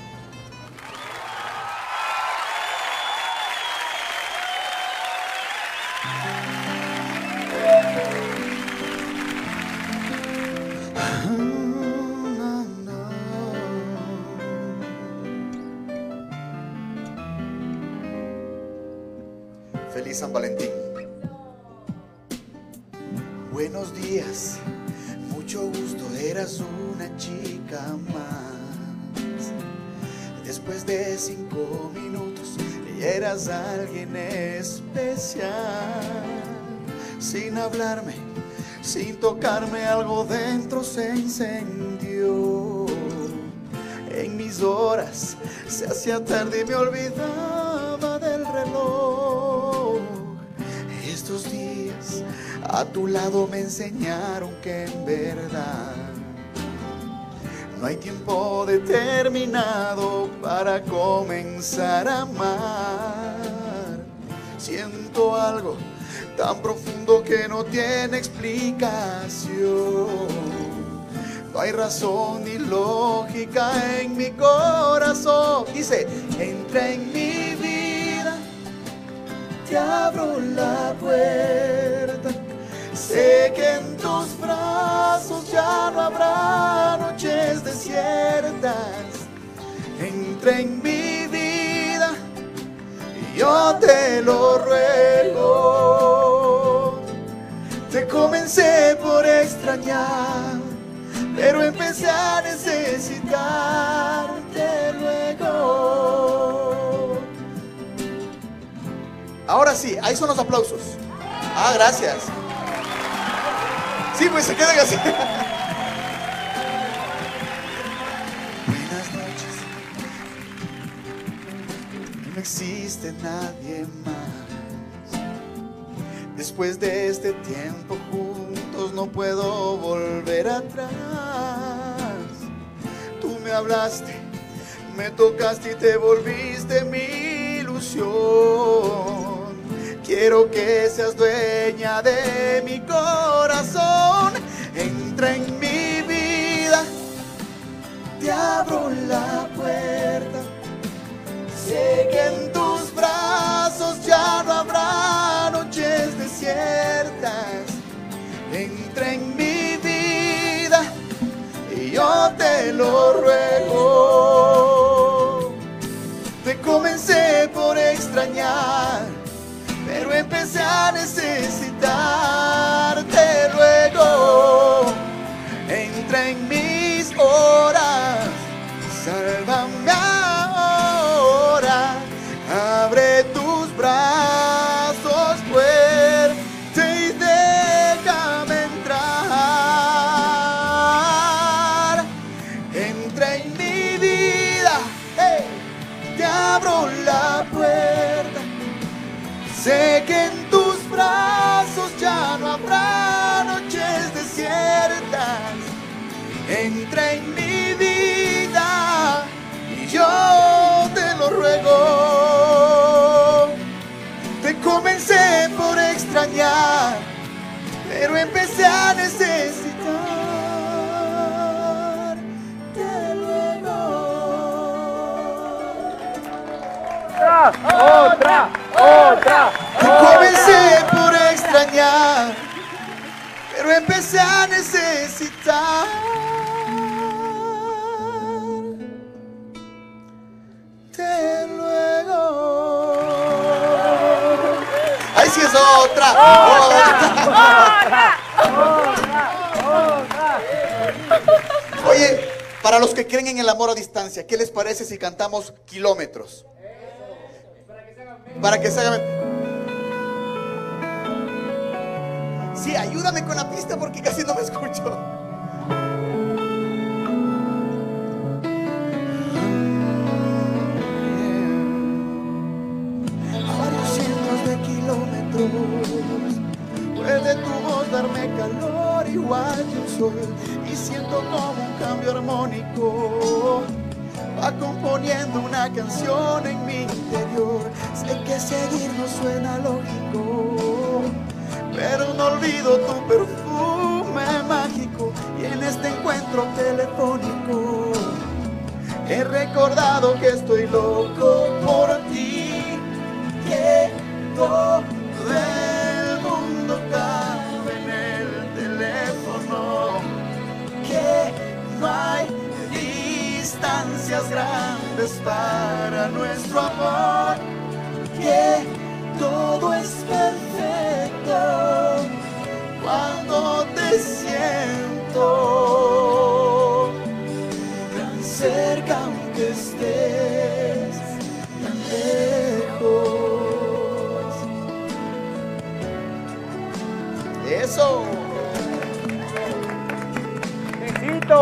Feliz San Valentín. Buenos días, mucho gusto, eras una chica más. Después de cinco minutos, ya eras alguien especial. Sin hablarme, sin tocarme, algo dentro se encendió. En mis horas se hacía tarde y me olvidaba del reloj. Estos días a tu lado me enseñaron que en verdad no hay tiempo determinado para comenzar a amar. Siento algo tan profundo que no tiene explicación. No hay razón ni lógica en mi corazón. Dice, entra en mi vida, te abro la puerta. Sé que en tus brazos ya no habrá noches desiertas. Entra en mi vida, yo te lo ruego. Te comencé por extrañar, pero empecé a necesitarte luego. Ahora sí, ahí son los aplausos. Ah, gracias. Sí, pues se quedan así. Buenas noches. No existe nadie más. Después de este tiempo juntos besos no puedo volver atrás. Tú me hablaste, me tocaste y te volviste mi ilusión. Quiero que seas dueña de mi corazón. Entra en mi vida, te abro la puerta. Sé que en tus brazos ya no habrá noches desiertas. Entra en mi vida y yo te lo ruego. Te comencé por extrañar, pero empecé a necesitarte luego. Entra en mis horas, sálvame ahora. Abre tus brazos fuerte y déjame entrar. Entra en mi vida, hey, te abro la puerta. Sé que en tus brazos ya no habrá noches desiertas. Entra en mi vida y yo te lo ruego. Te comencé por extrañar, pero empecé a necesitarte luego. ¡Otra! ¡Otra! ¡Otra! Te comencé por extrañar, pero empecé a necesitar. Te luego. Ahí sí es otra. ¡Otra! ¡Otra! ¡Otra! Oye, para los que creen en el amor a distancia, ¿qué les parece si cantamos Kilómetros? Para que se hagan. Sí, ayúdame con la pista porque casi no me escucho. Puede tu voz darme calor igual que un sol, y siento como un cambio armónico va componiendo una canción en mi interior. Sé que seguir no suena lógico, pero no olvido tu perfume mágico, y en este encuentro telefónico he recordado que estoy loco por ti, que todo el mundo cabe en el teléfono, que no hay distancias grandes para nuestro amor, que todo es perfecto cuando te siento tan cerca aunque estés tan lejos. Eso. ¡Besito!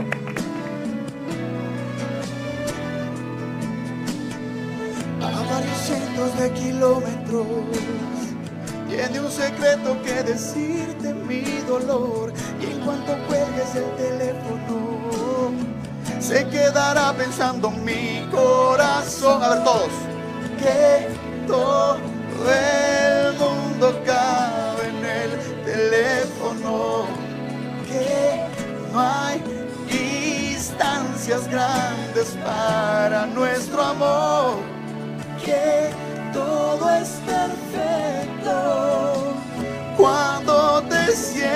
A varios cientos de kilómetros tiene un secreto que decirte mi dolor, y en cuanto cuelgues el teléfono se quedará pensando mi corazón. A ver todos. Que todo el mundo cabe en el teléfono, que no hay distancias grandes para nuestro amor, que todo es perfecto cuando te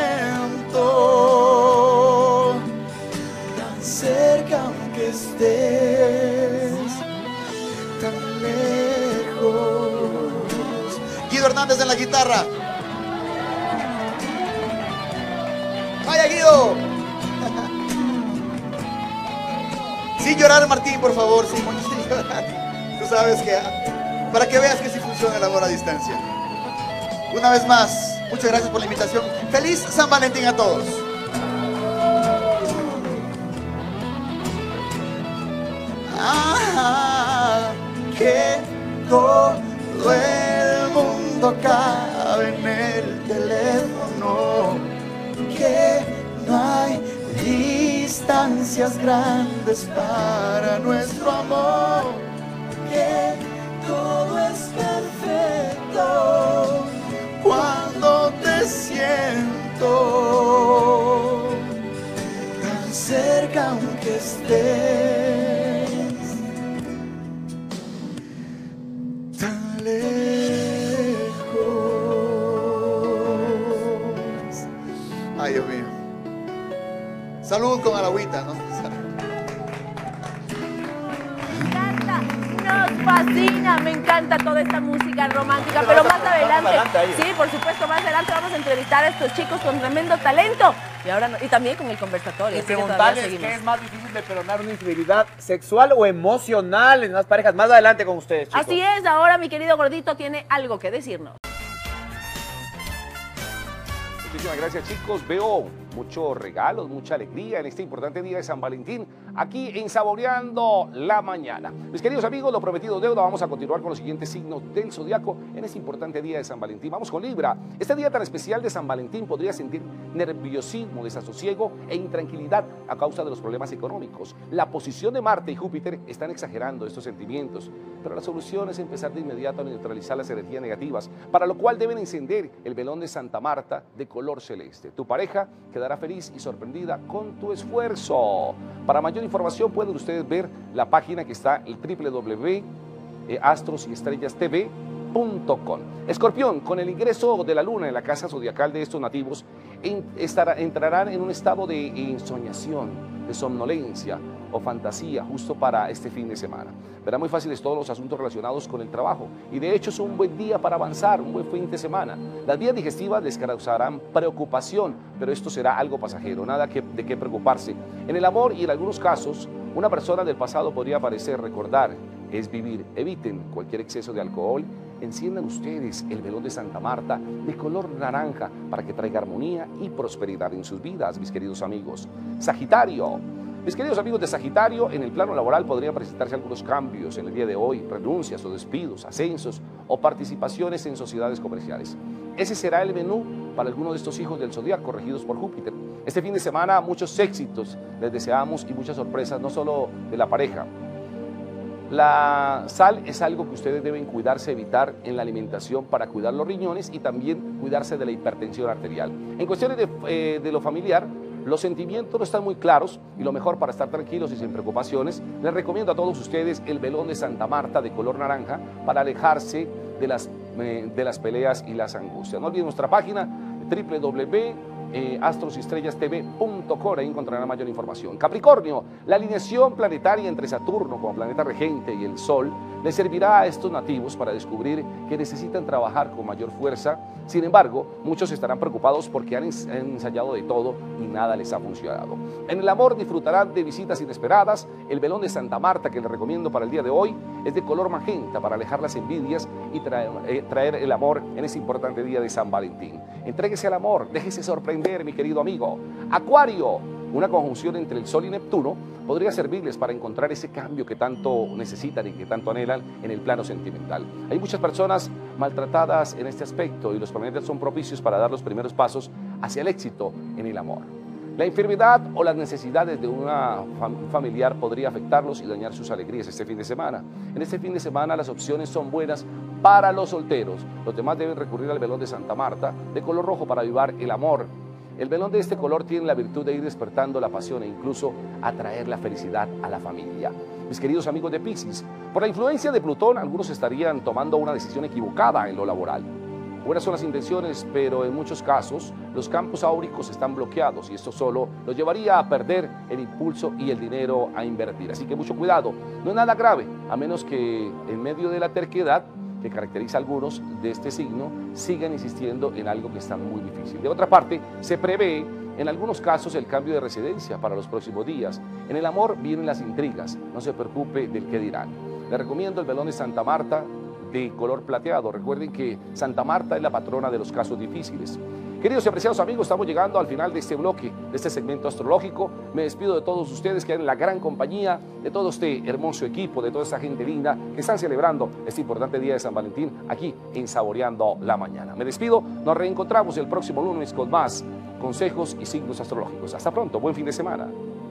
siento tan cerca aunque estés tan lejos. Guido Hernández en la guitarra. ¡Vaya, Guido! Sin llorar, Martín, por favor, sin llorar. Tú sabes que, para que veas que sí funciona el amor a distancia. Una vez más, muchas gracias por la invitación. ¡Feliz San Valentín a todos! Ah, que todo el mundo cabe en el teléfono, que no hay distancias grandes para nuestro amor, que todo es perfecto cuando te siento tan cerca aunque estés tan lejos. Ay, Dios mío. Salud con el agüita, ¿no? Nos fascina, me encanta toda esta música romántica, pero más adelante, sí, por supuesto, más adelante vamos a entrevistar a estos chicos con tremendo talento y ahora no- y también con el conversatorio. Y así que todavía preguntarles seguimos. qué es más difícil de perdonar, una infidelidad sexual o emocional en las parejas. Más adelante con ustedes, chicos. Así es, ahora mi querido gordito tiene algo que decirnos. Muchísimas gracias, chicos. Veo muchos regalos, mucha alegría en este importante día de San Valentín, aquí en Saboreando la Mañana. Mis queridos amigos, lo prometido es deuda. Vamos a continuar con los siguientes signos del zodiaco en este importante día de San Valentín. Vamos con Libra. Este día tan especial de San Valentín podría sentir nerviosismo, desasosiego e intranquilidad a causa de los problemas económicos. La posición de Marte y Júpiter están exagerando estos sentimientos, pero la solución es empezar de inmediato a neutralizar las energías negativas, para lo cual deben encender el velón de Santa Marta de color celeste. Tu pareja quedará feliz y sorprendida con tu esfuerzo. Para mayor información pueden ustedes ver la página que está en doble u doble u doble u punto astros y estrellas t v punto com. Escorpión, con el ingreso de la luna en la casa zodiacal de estos nativos, en, estará, entrarán en un estado de ensoñación, de somnolencia o fantasía justo para este fin de semana. Verán muy fáciles todos los asuntos relacionados con el trabajo y de hecho es un buen día para avanzar, un buen fin de semana. Las vías digestivas les causarán preocupación, pero esto será algo pasajero, nada que, de qué preocuparse. En el amor y en algunos casos, una persona del pasado podría parecer recordar, es vivir. Eviten cualquier exceso de alcohol. Enciendan ustedes el velón de Santa Marta de color naranja para que traiga armonía y prosperidad en sus vidas, mis queridos amigos. Sagitario. Mis queridos amigos de Sagitario, en el plano laboral podrían presentarse algunos cambios en el día de hoy, renuncias o despidos, ascensos o participaciones en sociedades comerciales. Ese será el menú para algunos de estos hijos del zodiaco regidos por Júpiter. Este fin de semana muchos éxitos les deseamos y muchas sorpresas, no solo de la pareja. La sal es algo que ustedes deben cuidarse, evitar en la alimentación para cuidar los riñones y también cuidarse de la hipertensión arterial. En cuestiones de, eh, de lo familiar, los sentimientos no están muy claros y lo mejor para estar tranquilos y sin preocupaciones, les recomiendo a todos ustedes el velón de Santa Marta de color naranja para alejarse de las, eh, de las peleas y las angustias. No olviden nuestra página doble u doble u doble u punto astros y estrellas t v punto com, ahí encontrarán mayor información. Capricornio, la alineación planetaria entre Saturno como planeta regente y el Sol les servirá a estos nativos para descubrir que necesitan trabajar con mayor fuerza. Sin embargo, muchos estarán preocupados porque han ensayado de todo y nada les ha funcionado. En el amor disfrutarán de visitas inesperadas. El velón de Santa Marta que les recomiendo para el día de hoy es de color magenta para alejar las envidias y traer, eh, traer el amor en este importante día de San Valentín. Entréguese al amor, déjese sorprender, mi querido amigo. Acuario, una conjunción entre el Sol y Neptuno podría servirles para encontrar ese cambio que tanto necesitan y que tanto anhelan en el plano sentimental. Hay muchas personas maltratadas en este aspecto y los planetas son propicios para dar los primeros pasos hacia el éxito en el amor. La enfermedad o las necesidades de una fam familiar podría afectarlos y dañar sus alegrías este fin de semana. En este fin de semana las opciones son buenas para los solteros. Los demás deben recurrir al velón de Santa Marta de color rojo para avivar el amor. El velón de este color tiene la virtud de ir despertando la pasión e incluso atraer la felicidad a la familia. Mis queridos amigos de Piscis, por la influencia de Plutón, algunos estarían tomando una decisión equivocada en lo laboral. Buenas son las intenciones, pero en muchos casos los campos áuricos están bloqueados y esto solo los llevaría a perder el impulso y el dinero a invertir. Así que mucho cuidado, no es nada grave, a menos que en medio de la terquedad que caracteriza a algunos de este signo, sigan insistiendo en algo que está muy difícil. De otra parte, se prevé en algunos casos el cambio de residencia para los próximos días. En el amor vienen las intrigas, no se preocupe del qué dirán. Le recomiendo el velón de Santa Marta de color plateado. Recuerden que Santa Marta es la patrona de los casos difíciles. Queridos y apreciados amigos, estamos llegando al final de este bloque, de este segmento astrológico. Me despido de todos ustedes que en la gran compañía, de todo este hermoso equipo, de toda esta gente linda que están celebrando este importante día de San Valentín aquí en Saboreando la Mañana. Me despido, nos reencontramos el próximo lunes con más consejos y signos astrológicos. Hasta pronto, buen fin de semana.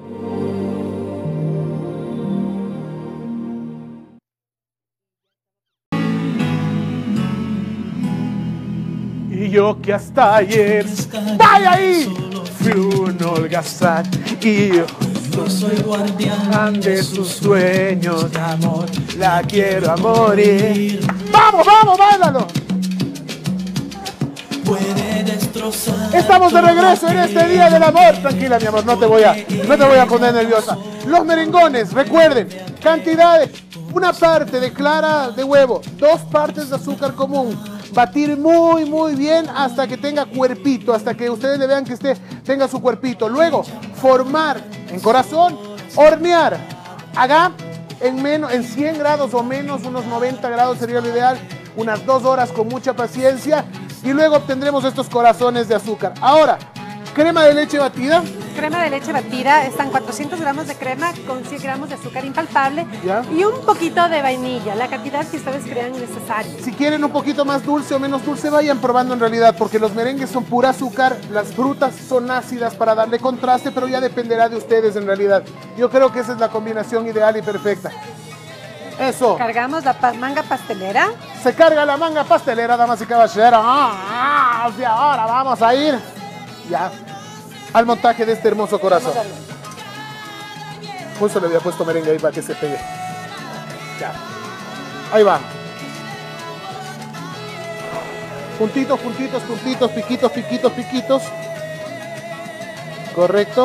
Y yo que hasta ayer, ¡vaya ahí! Fui un holgazán y yo Yo soy guardián de sus sueños de amor, la quiero a morir. ¡Vamos, vamos, báilalo! Puede destrozar. Estamos de regreso en este día del amor. Tranquila, mi amor, no te voy a, no te voy a poner nerviosa. Los merengones, recuerden, cantidades, una parte de clara de huevo, dos partes de azúcar común. Batir muy, muy bien hasta que tenga cuerpito, hasta que ustedes le vean que este tenga su cuerpito. Luego, formar en corazón, hornear. Haga en, menos, en cien grados o menos, unos noventa grados sería lo ideal, unas dos horas con mucha paciencia. Y luego obtendremos estos corazones de azúcar. Ahora, crema de leche batida. Crema de leche batida, están cuatrocientos gramos de crema con cien gramos de azúcar impalpable. ¿Ya? Y un poquito de vainilla, la cantidad que ustedes crean necesaria. Si quieren un poquito más dulce o menos dulce, vayan probando en realidad, porque los merengues son pura azúcar, las frutas son ácidas para darle contraste, pero ya dependerá de ustedes en realidad. Yo creo que esa es la combinación ideal y perfecta. Eso. Cargamos la pa manga pastelera. Se carga la manga pastelera, damas y caballeros. Ah, ah, y ahora vamos a ir ya al montaje de este hermoso corazón. Justo le había puesto merengue ahí para que se pegue. Ya. Ahí va. Puntitos, puntitos, puntitos, piquitos, piquitos, piquitos. Correcto.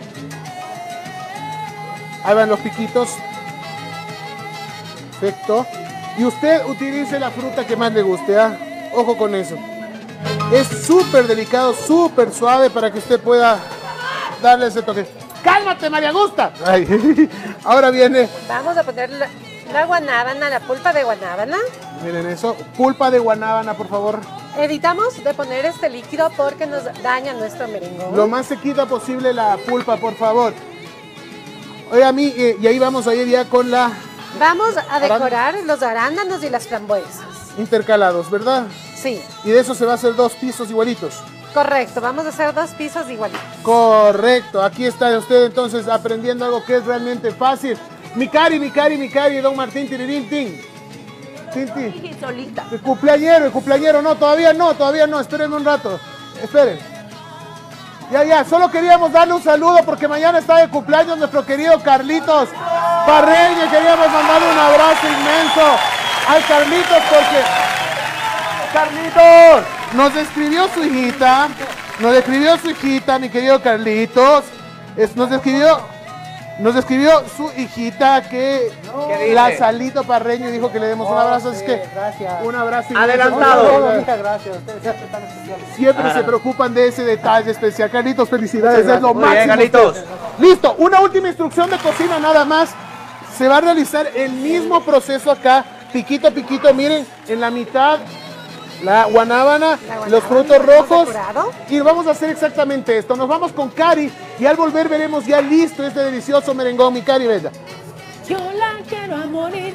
Ahí van los piquitos. Perfecto. Y usted utilice la fruta que más le guste, ¿ah? Ojo con eso. Es súper delicado, súper suave para que usted pueda darle ese toque. ¡Cálmate, María Gusta! Ay. Ahora viene... Vamos a poner la, la guanábana, la pulpa de guanábana. Miren eso. Pulpa de guanábana, por favor. Evitamos de poner este líquido porque nos daña nuestro merengón. Lo más sequita posible la pulpa, por favor. Oye, a mí, eh, y ahí vamos a ir ya con la... Vamos a decorar los arándanos y las frambuesas. Intercalados, ¿verdad? Sí. Y de eso se va a hacer dos pisos igualitos. Correcto, vamos a hacer dos pisos igualitos. Correcto, aquí está usted entonces aprendiendo algo que es realmente fácil. Mi cari, mi cari, mi cari, don Martín, tirirín, tin. Tin, tin. Solita. El cumpleañero, el cumpleañero, no, todavía no, todavía no, espérenme un rato. Esperen. Ya, ya, solo queríamos darle un saludo porque mañana está de cumpleaños nuestro querido Carlitos Parreño. Queríamos mandarle un abrazo inmenso al Carlitos porque... ¡Carlitos! Nos escribió su hijita, nos escribió su hijita, mi querido Carlitos. Es, nos escribió... Nos escribió su hijita que la Salito Parreño dijo que le demos un abrazo, así que gracias. Un abrazo Adelantado. Muchas gracias, ustedes siempre tan especiales. Siempre Ajá. se preocupan de ese detalle especial. Carlitos, felicidades, Muchas es lo gracias. Muy bien, máximo. Carlitos. Listo, una última instrucción de cocina nada más. Se va a realizar el mismo proceso acá, piquito, piquito, miren, en la mitad. La guanábana, los frutos rojos. Y vamos a hacer exactamente esto. Nos vamos con Cari y al volver veremos ya listo este delicioso merengón. Mi Cari, bella. Yo la quiero a morir.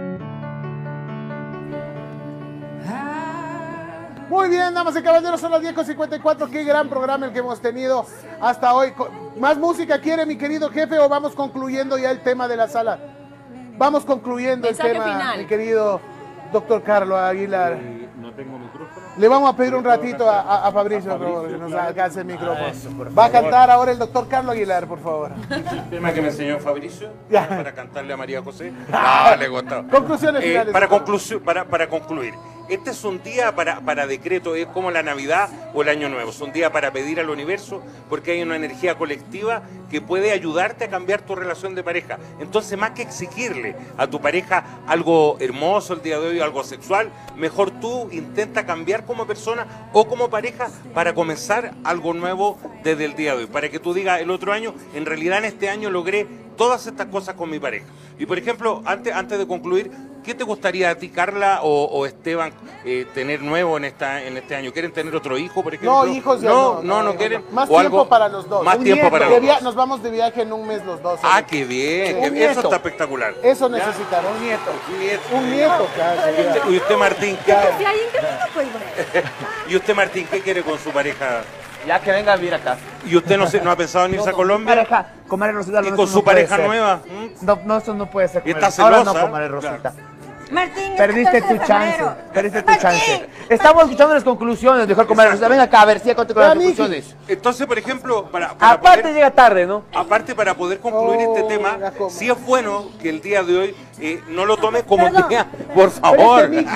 Muy bien, damas y caballeros, son las diez con cincuenta y cuatro. Qué gran programa el que hemos tenido hasta hoy. ¿Más música quiere, mi querido jefe, o vamos concluyendo ya el tema de la sala? Vamos concluyendo Mensaje el tema, final. mi querido doctor Carlos Aguilar. Eh, no tengo micrófono. Le vamos a pedir un ratito a, a, a Fabricio, por favor, que nos alcance el micrófono. Ah, eso, por Va a favor. cantar ahora el doctor Carlos Aguilar, por favor. El tema que me enseñó Fabricio Ya. para cantarle a María José. No, le gustó. Conclusiones Eh, finales. para, conclusión, para, para concluir, este es un día para, para decreto, es como la Navidad o el Año Nuevo. Es un día para pedir al universo porque hay una energía colectiva que puede ayudarte a cambiar tu relación de pareja. Entonces, más que exigirle a tu pareja algo hermoso el día de hoy, algo sexual, mejor tú intenta cambiar como persona o como pareja para comenzar algo nuevo desde el día de hoy. Para que tú digas el otro año, en realidad en este año logré todas estas cosas con mi pareja. Y por ejemplo, antes, antes de concluir, ¿qué te gustaría a ti, Carla o, o Esteban, eh, tener nuevo en esta en este año? ¿Quieren tener otro hijo, por ejemplo? No, hijos ya no. no. No, no, no quieren. Más o tiempo algo, para los dos. Más Un tiempo nieto. para De los via- dos. Nos vamos de viaje en un mes los dos. Ah, qué bien. Un qué- nieto. Eso está espectacular. Eso Ya. necesitamos. Un nieto. Un nieto. Un nieto, claro. ¿Y usted, y usted, Martín, qué, Si hay en camino, pues bueno. ¿y usted, Martín, qué quiere con su pareja? Ya que venga a vivir acá. ¿Y usted no, se, no ha pensado en irse a Colombia? Pareja, comadre Rosita. ¿Y no, con eso su no puede pareja ser. nueva? No, no, eso no puede ser. Y comadre. está Ahora celosa, no, comadre Rosita. Martín, el Perdiste catorce tu de chance. febrero. Perdiste tu Martín. chance. Estamos escuchando las conclusiones, mejor comadre Rosita. Ven acá a ver si ya conté con Ya, las Miki. conclusiones. Entonces, por ejemplo, para, para Aparte poder- llega tarde, ¿no? Aparte, para poder concluir Oh, este tema, ya como. sí es bueno que el día de hoy eh, no lo tome como Perdón. día, por favor. Pero es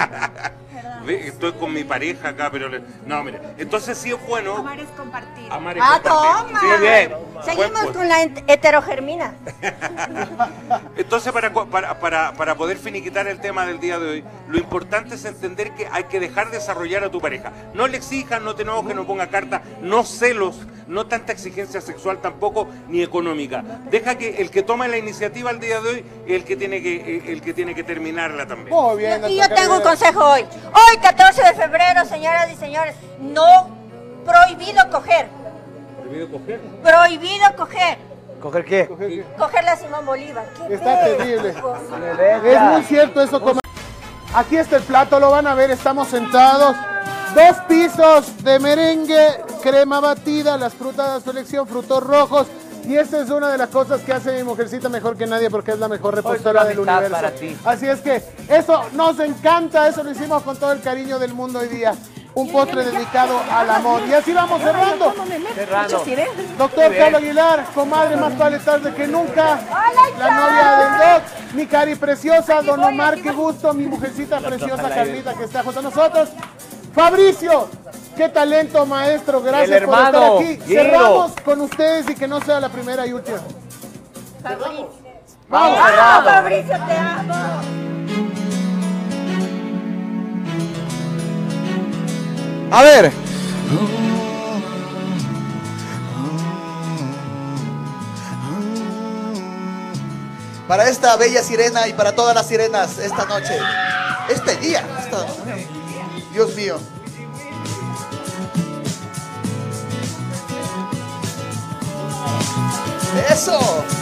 Ve, Estoy con mi pareja acá, pero... le- No, mire, entonces sí es bueno... Amar es compartir. amar y Ah, compartir. toma. Sí, bien. Seguimos Buen- con la ent- heterogermina. Entonces, para, cu- para, para, para poder finiquitar el tema del día de hoy, lo importante es entender que hay que dejar desarrollar a tu pareja. No le exijas, no te enojes, no ponga carta, no celos, no tanta exigencia sexual tampoco, ni económica. Deja que el que toma la iniciativa el día de hoy es el que tiene que, el que, tiene que terminarla también. Muy bien. Y nuestra yo tengo un querida- consejo hoy. Hoy, catorce de febrero, señoras y señores, no prohibido coger. ¿Prohibido coger? Prohibido coger. ¿Coger qué? Coger la Simón Bolívar. ¿Qué Está pedo? terrible. Es muy cierto eso. Como... Aquí está el plato, lo van a ver, estamos sentados. Dos pisos de merengue, crema batida, las frutas de su elección, frutos rojos. Y esta es una de las cosas que hace mi mujercita mejor que nadie porque es la mejor repostora la del mitad universo. para ti. Así es que eso nos encanta, eso lo hicimos con todo el cariño del mundo hoy día. Un postre dedicado al amor. Y así vamos cerrando. Cerrando. Doctor Carlos Aguilar, comadre, más vale tarde que nunca. La novia del Doc, mi cari preciosa, Don Omar, qué gusto, mi mujercita preciosa Carlita que está junto a nosotros. Fabricio, qué talento, maestro, gracias El por estar hermano, aquí. Guido. Cerramos con ustedes y que no sea la primera y última. Vamos, ¡Ah, cerramos. Fabricio, te amo! A ver. Para esta bella sirena y para todas las sirenas esta noche, este día, esta- Dios mío. Eso.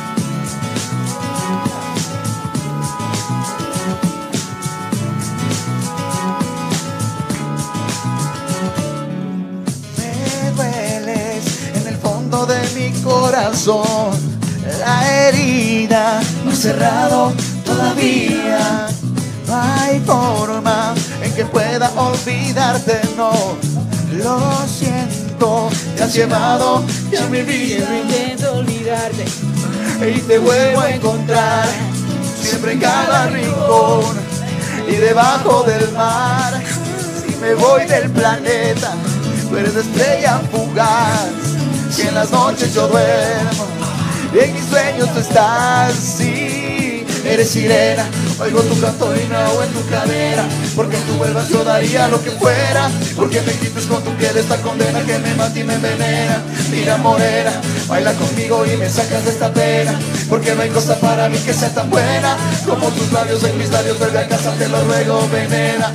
Me dueles en el fondo de mi corazón. La herida no ha cerrado todavía. No hay forma en que pueda olvidarte, no. Lo siento, te has llevado ya mi vida. Intento olvidarte. Y te vuelvo a encontrar siempre en cada rincón y debajo del mar. Si me voy del planeta, tú eres la estrella fugaz. Si en las noches yo duermo, en mis sueños tú estás. Sí, eres sirena, oigo tu canto y nago en tu cadera. Porque tú vuelvas yo daría lo que fuera. Porque me quites con tu piel esta condena que me mata y me envenena. Mira morena, baila conmigo y me sacas de esta pena. Porque no hay cosa para mí que sea tan buena como tus labios en mis labios. Vuelve a casa, te lo ruego, venena.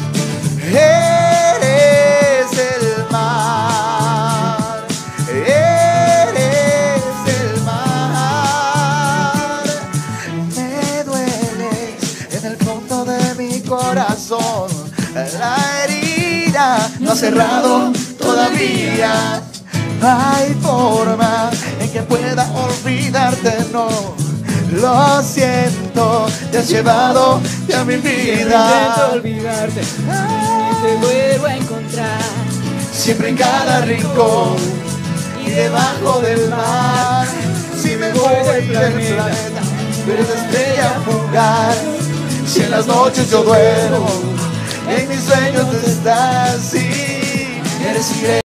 Eres el mar, eres el mar. Me dueles en el fondo de mi corazón. La herida no ha cerrado todavía. No hay forma en que pueda olvidarte, no. Lo siento, te has llevado ya mi vida. Intento olvidarte. Y te vuelvo a encontrar. Siempre en cada rincón y debajo del mar. Si me voy del planeta, tú eres la estrella fugaz. Si en las noches yo duermo, en mis sueños tú estás. Sí, eres sirena.